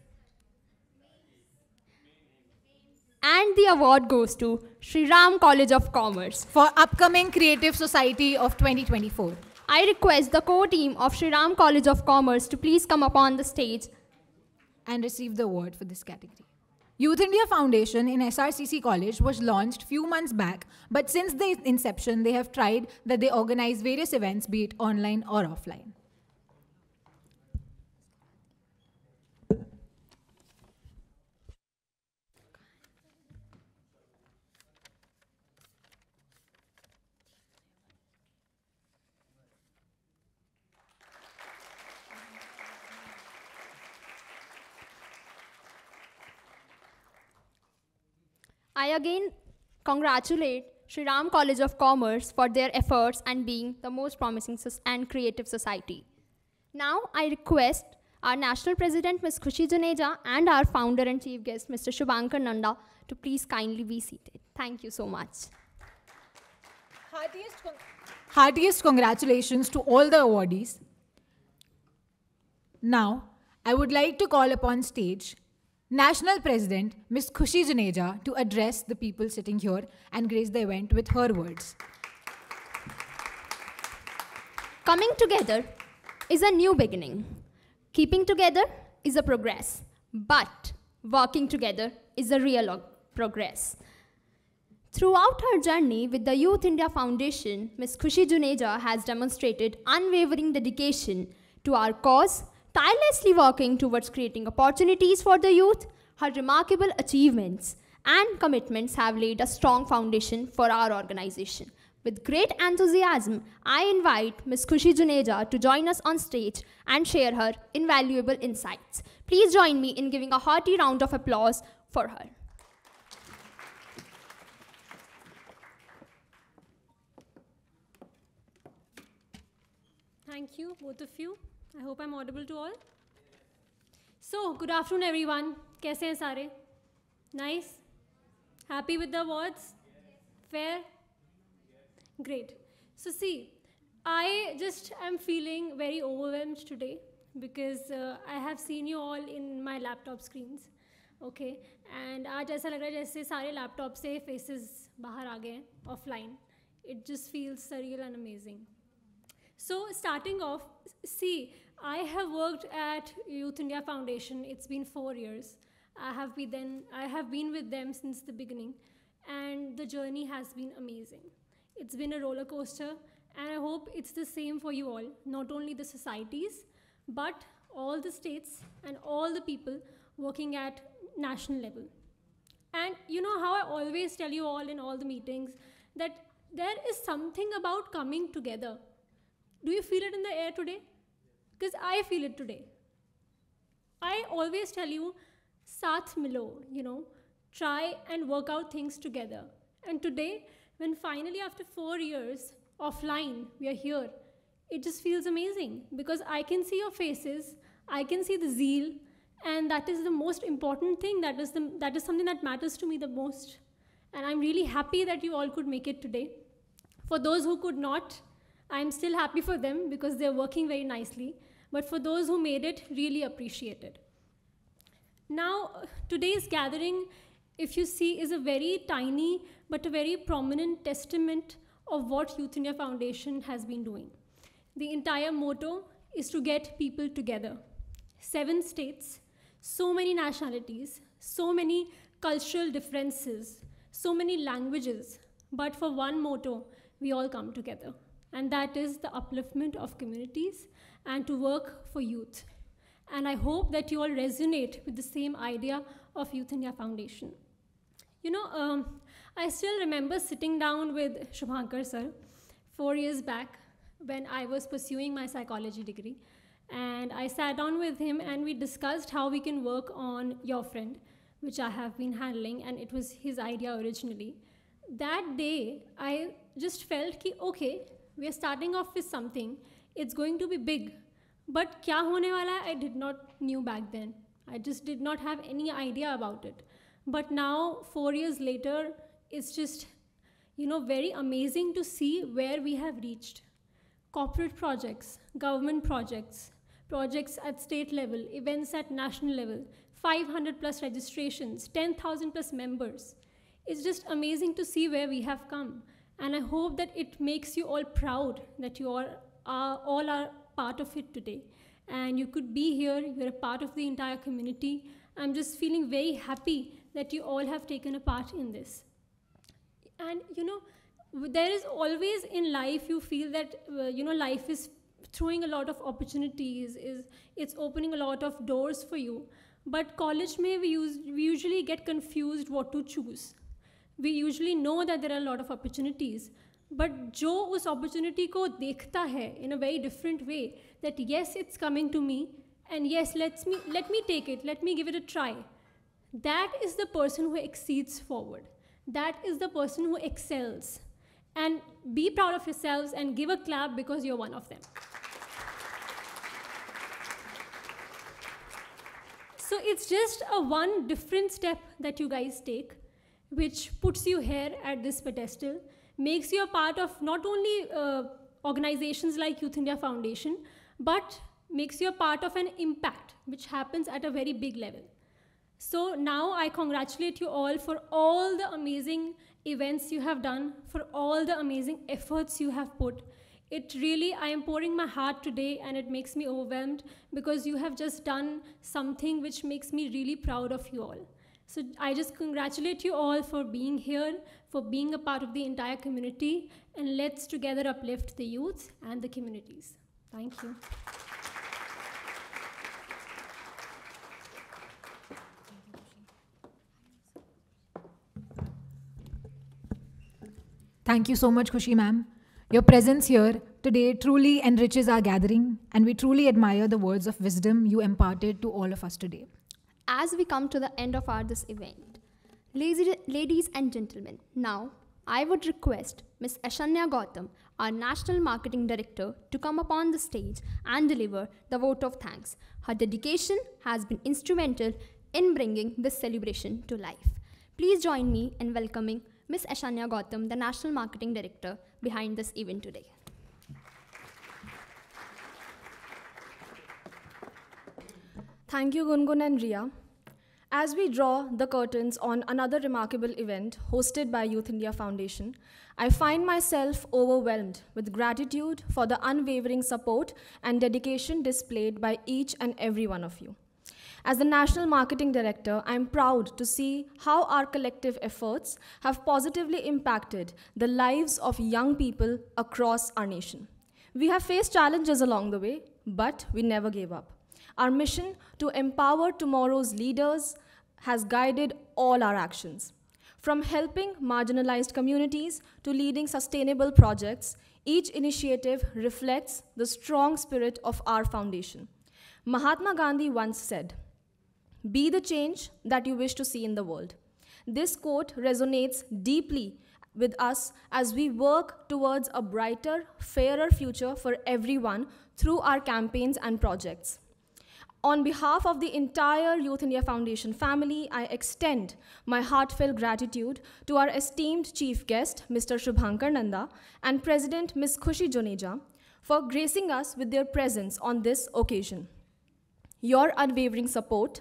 And the award goes to Shri Ram College of Commerce for Upcoming Creative Society of twenty twenty-four. I request the core team of Shri Ram College of Commerce to please come up on the stage and receive the award for this category. Youth India Foundation in S R C C College was launched few months back, but since the inception, they have tried that they organize various events, be it online or offline. I again congratulate Shri Ram College of Commerce for their efforts and being the most promising and creative society. Now I request our National President Miz Khushi Juneja and our founder and chief guest Mister Shubhankar Nanda to please kindly be seated. Thank you so much. Heartiest, con heartiest congratulations to all the awardees. Now I would like to call upon stage National President Miz Khushi Juneja to address the people sitting here and grace the event with her words. Coming together is a new beginning. Keeping together is a progress. But working together is a real progress. Throughout her journey with the Youth India Foundation, Miz Khushi Juneja has demonstrated unwavering dedication to our cause, tirelessly working towards creating opportunities for the youth. Her remarkable achievements and commitments have laid a strong foundation for our organization. With great enthusiasm, I invite Miz Khushi Juneja to join us on stage and share her invaluable insights. Please join me in giving a hearty round of applause for her. Thank you, both of you. I hope I'm audible to all. So, good afternoon, everyone. Kaise hain sare? Nice? Happy with the awards? Fair? Great. So, see, I just am feeling very overwhelmed today because uh, I have seen you all in my laptop screens. Okay? And आज ऐसा लग रहा है जैसे सारे laptop से faces बाहर आ गए offline. It just feels surreal and amazing. So, starting off, see, I have worked at Youth India Foundation. It's been four years. I have been then I have been with them since the beginning, and the journey has been amazing. It's been a roller coaster, and I hope it's the same for you all. Not only the societies, but all the states and all the people working at national level. And you know how I always tell you all in all the meetings that there is something about coming together. Do you feel it in the air today? Because I feel it today. I always tell you, saath milo, you know, try and work out things together. And today, when finally after four years offline, we are here, it just feels amazing because I can see your faces, I can see the zeal, and that is the most important thing. That is, the, that is something that matters to me the most. And I'm really happy that you all could make it today. For those who could not, I'm still happy for them because they're working very nicely. But for those who made it, really appreciate it. Now, today's gathering, if you see, is a very tiny but a very prominent testament of what Youth India Foundation has been doing. The entire motto is to get people together. Seven states, so many nationalities, so many cultural differences, so many languages, but for one motto, we all come together. And that is the upliftment of communities and to work for youth. And I hope that you all resonate with the same idea of Youth India Foundation. You know, um, I still remember sitting down with Shubhankar sir four years back when I was pursuing my psychology degree. And I sat down with him and we discussed how we can work on Your Friend, which I have been handling, and it was his idea originally. That day, I just felt ki, okay, we are starting off with something, it's going to be big. But kya hone wala hai, I did not knew back then. I just did not have any idea about it. But now, four years later, it's just, you know, very amazing to see where we have reached. Corporate projects, government projects, projects at state level, events at national level, five hundred plus registrations, ten thousand plus members. It's just amazing to see where we have come. And I hope that it makes you all proud that you all are, all are part of it today. And you could be here, you're a part of the entire community. I'm just feeling very happy that you all have taken a part in this. And you know, there is always in life, you feel that, uh, you know, life is throwing a lot of opportunities, is it's opening a lot of doors for you. But college mein we, use, we usually get confused what to choose. We usually know that there are a lot of opportunities, but jo us opportunity ko dekhta hai in a very different way, that yes, it's coming to me, and yes, let's me, let me take it, let me give it a try. That is the person who exceeds forward. That is the person who excels. And be proud of yourselves and give a clap because you're one of them. So it's just a one different step that you guys take, which puts you here at this pedestal, makes you a part of not only uh, organizations like Youth India Foundation, but makes you a part of an impact, which happens at a very big level. So now I congratulate you all for all the amazing events you have done, for all the amazing efforts you have put. It really, I am pouring my heart today and it makes me overwhelmed because you have just done something which makes me really proud of you all. So I just congratulate you all for being here, for being a part of the entire community, and let's together uplift the youth and the communities. Thank you. Thank you so much, Khushi ma'am. Your presence here today truly enriches our gathering, and we truly admire the words of wisdom you imparted to all of us today. As we come to the end of our this event, ladies and gentlemen, now I would request Miz Ashanya Gautam, our National Marketing Director, to come upon the stage and deliver the vote of thanks. Her dedication has been instrumental in bringing this celebration to life. Please join me in welcoming Miz Ashanya Gautam, the National Marketing Director, behind this event today. Thank you, Gungun and Ria. As we draw the curtains on another remarkable event hosted by Youth India Foundation, I find myself overwhelmed with gratitude for the unwavering support and dedication displayed by each and every one of you. As the National Marketing Director, I am proud to see how our collective efforts have positively impacted the lives of young people across our nation. We have faced challenges along the way, but we never gave up. Our mission to empower tomorrow's leaders has guided all our actions. From helping marginalized communities to leading sustainable projects, each initiative reflects the strong spirit of our foundation. Mahatma Gandhi once said, "Be the change that you wish to see in the world." This quote resonates deeply with us as we work towards a brighter, fairer future for everyone through our campaigns and projects. On behalf of the entire Youth India Foundation family, I extend my heartfelt gratitude to our esteemed chief guest, Mister Shubhankar Nanda, and President Miz Khushi Juneja, for gracing us with their presence on this occasion. Your unwavering support,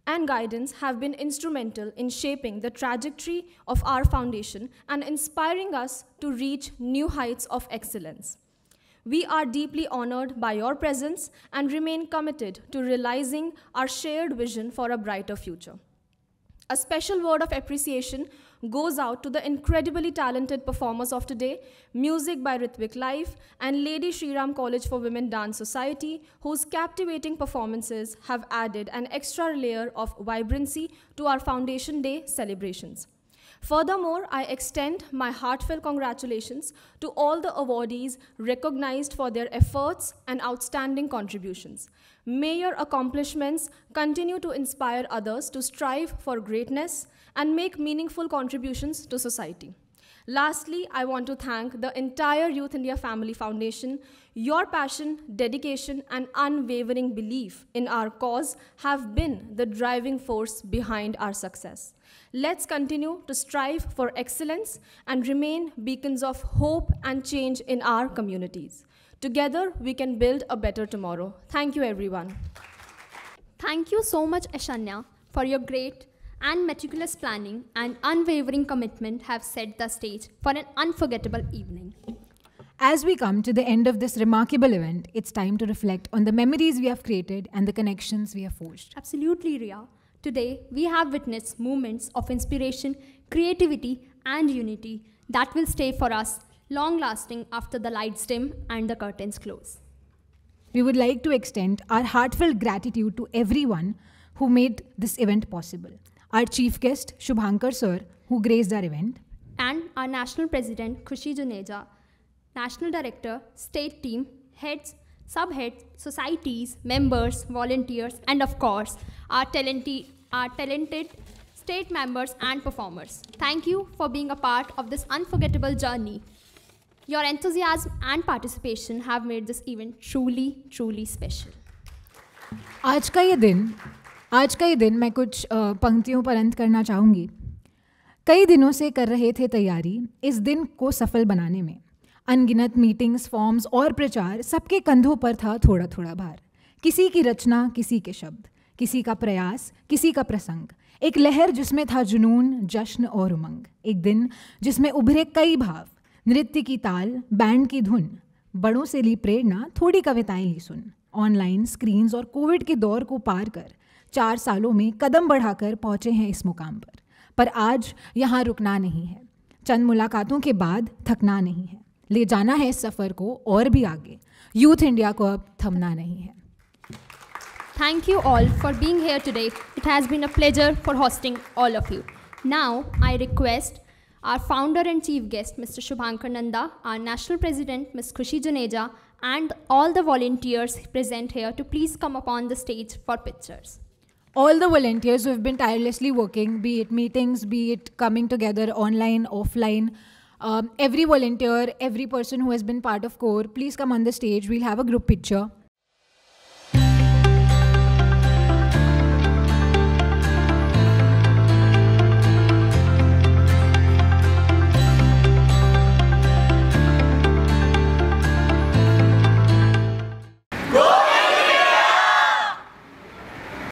and guidance have been instrumental in shaping the trajectory of our foundation and inspiring us to reach new heights of excellence. We are deeply honored by your presence and remain committed to realizing our shared vision for a brighter future. A special word of appreciation goes out to the incredibly talented performers of today, music by Ritwik Live and Lady Shri Ram College for Women Dance Society, whose captivating performances have added an extra layer of vibrancy to our Foundation Day celebrations. Furthermore, I extend my heartfelt congratulations to all the awardees recognized for their efforts and outstanding contributions. May your accomplishments continue to inspire others to strive for greatness and make meaningful contributions to society. Lastly, I want to thank the entire Youth India Family Foundation. Your passion, dedication, and unwavering belief in our cause have been the driving force behind our success. Let's continue to strive for excellence and remain beacons of hope and change in our communities. Together, we can build a better tomorrow. Thank you, everyone. Thank you so much, Ashanya, for your great and meticulous planning and unwavering commitment have set the stage for an unforgettable evening. As we come to the end of this remarkable event, it's time to reflect on the memories we have created and the connections we have forged. Absolutely, Ria. Today, we have witnessed moments of inspiration, creativity, and unity that will stay for us long-lasting after the lights dim and the curtains close. We would like to extend our heartfelt gratitude to everyone who made this event possible. Our chief guest, Shubhankar Sir, who graced our event. And our National President, Khushi Juneja, National Director, State Team, Heads, Subheads, Societies, Members, Volunteers, and of course, our talented, our talented State members and performers. Thank you for being a part of this unforgettable journey. Your enthusiasm and participation have made this event truly, truly special. आज का ये दिन आज का ये दिन मैं कुछ पंक्तियों पर अंत करना चाहूँगी। कई दिनों से कर रहे थे तैयारी इस दिन को सफल बनाने में। अनगिनत मीटिंग्स, फॉर्म्स और प्रचार, सबके कंधों पर था थोड़ा थोड़ा भार। किसी की रचना, किसी के शब्द, किसी का प्रयास, किसी का प्रसंग। एक लहर जिसमें था जुनून, जश्न और उमंग। एक दिन जिसमें उभरे कई भाव, नृत्य की ताल, बैंड की धुन। बड़ों से ली प्रेरणा, थोड़ी कविताएं ली सुन। ऑनलाइन स्क्रीन्स और कोविड के दौर को पार कर चार सालों में कदम बढ़ाकर पहुँचे हैं इस मुकाम पर। पर आज यहाँ रुकना नहीं है, चंद मुलाकातों के बाद थकना नहीं है, ले जाना है इस सफ़र को और भी आगे। यूथ इंडिया को अब थमना नहीं है। Thank you all for being here today. It has been a pleasure for hosting all of you. Now, I request our founder and chief guest, Mister Shubhankar Nanda, our national president, Miz Khushi Juneja, and all the volunteers present here to please come upon the stage for pictures. All the volunteers who have been tirelessly working, be it meetings, be it coming together online, offline, um, every volunteer, every person who has been part of CORE, please come on the stage. We'll have a group picture.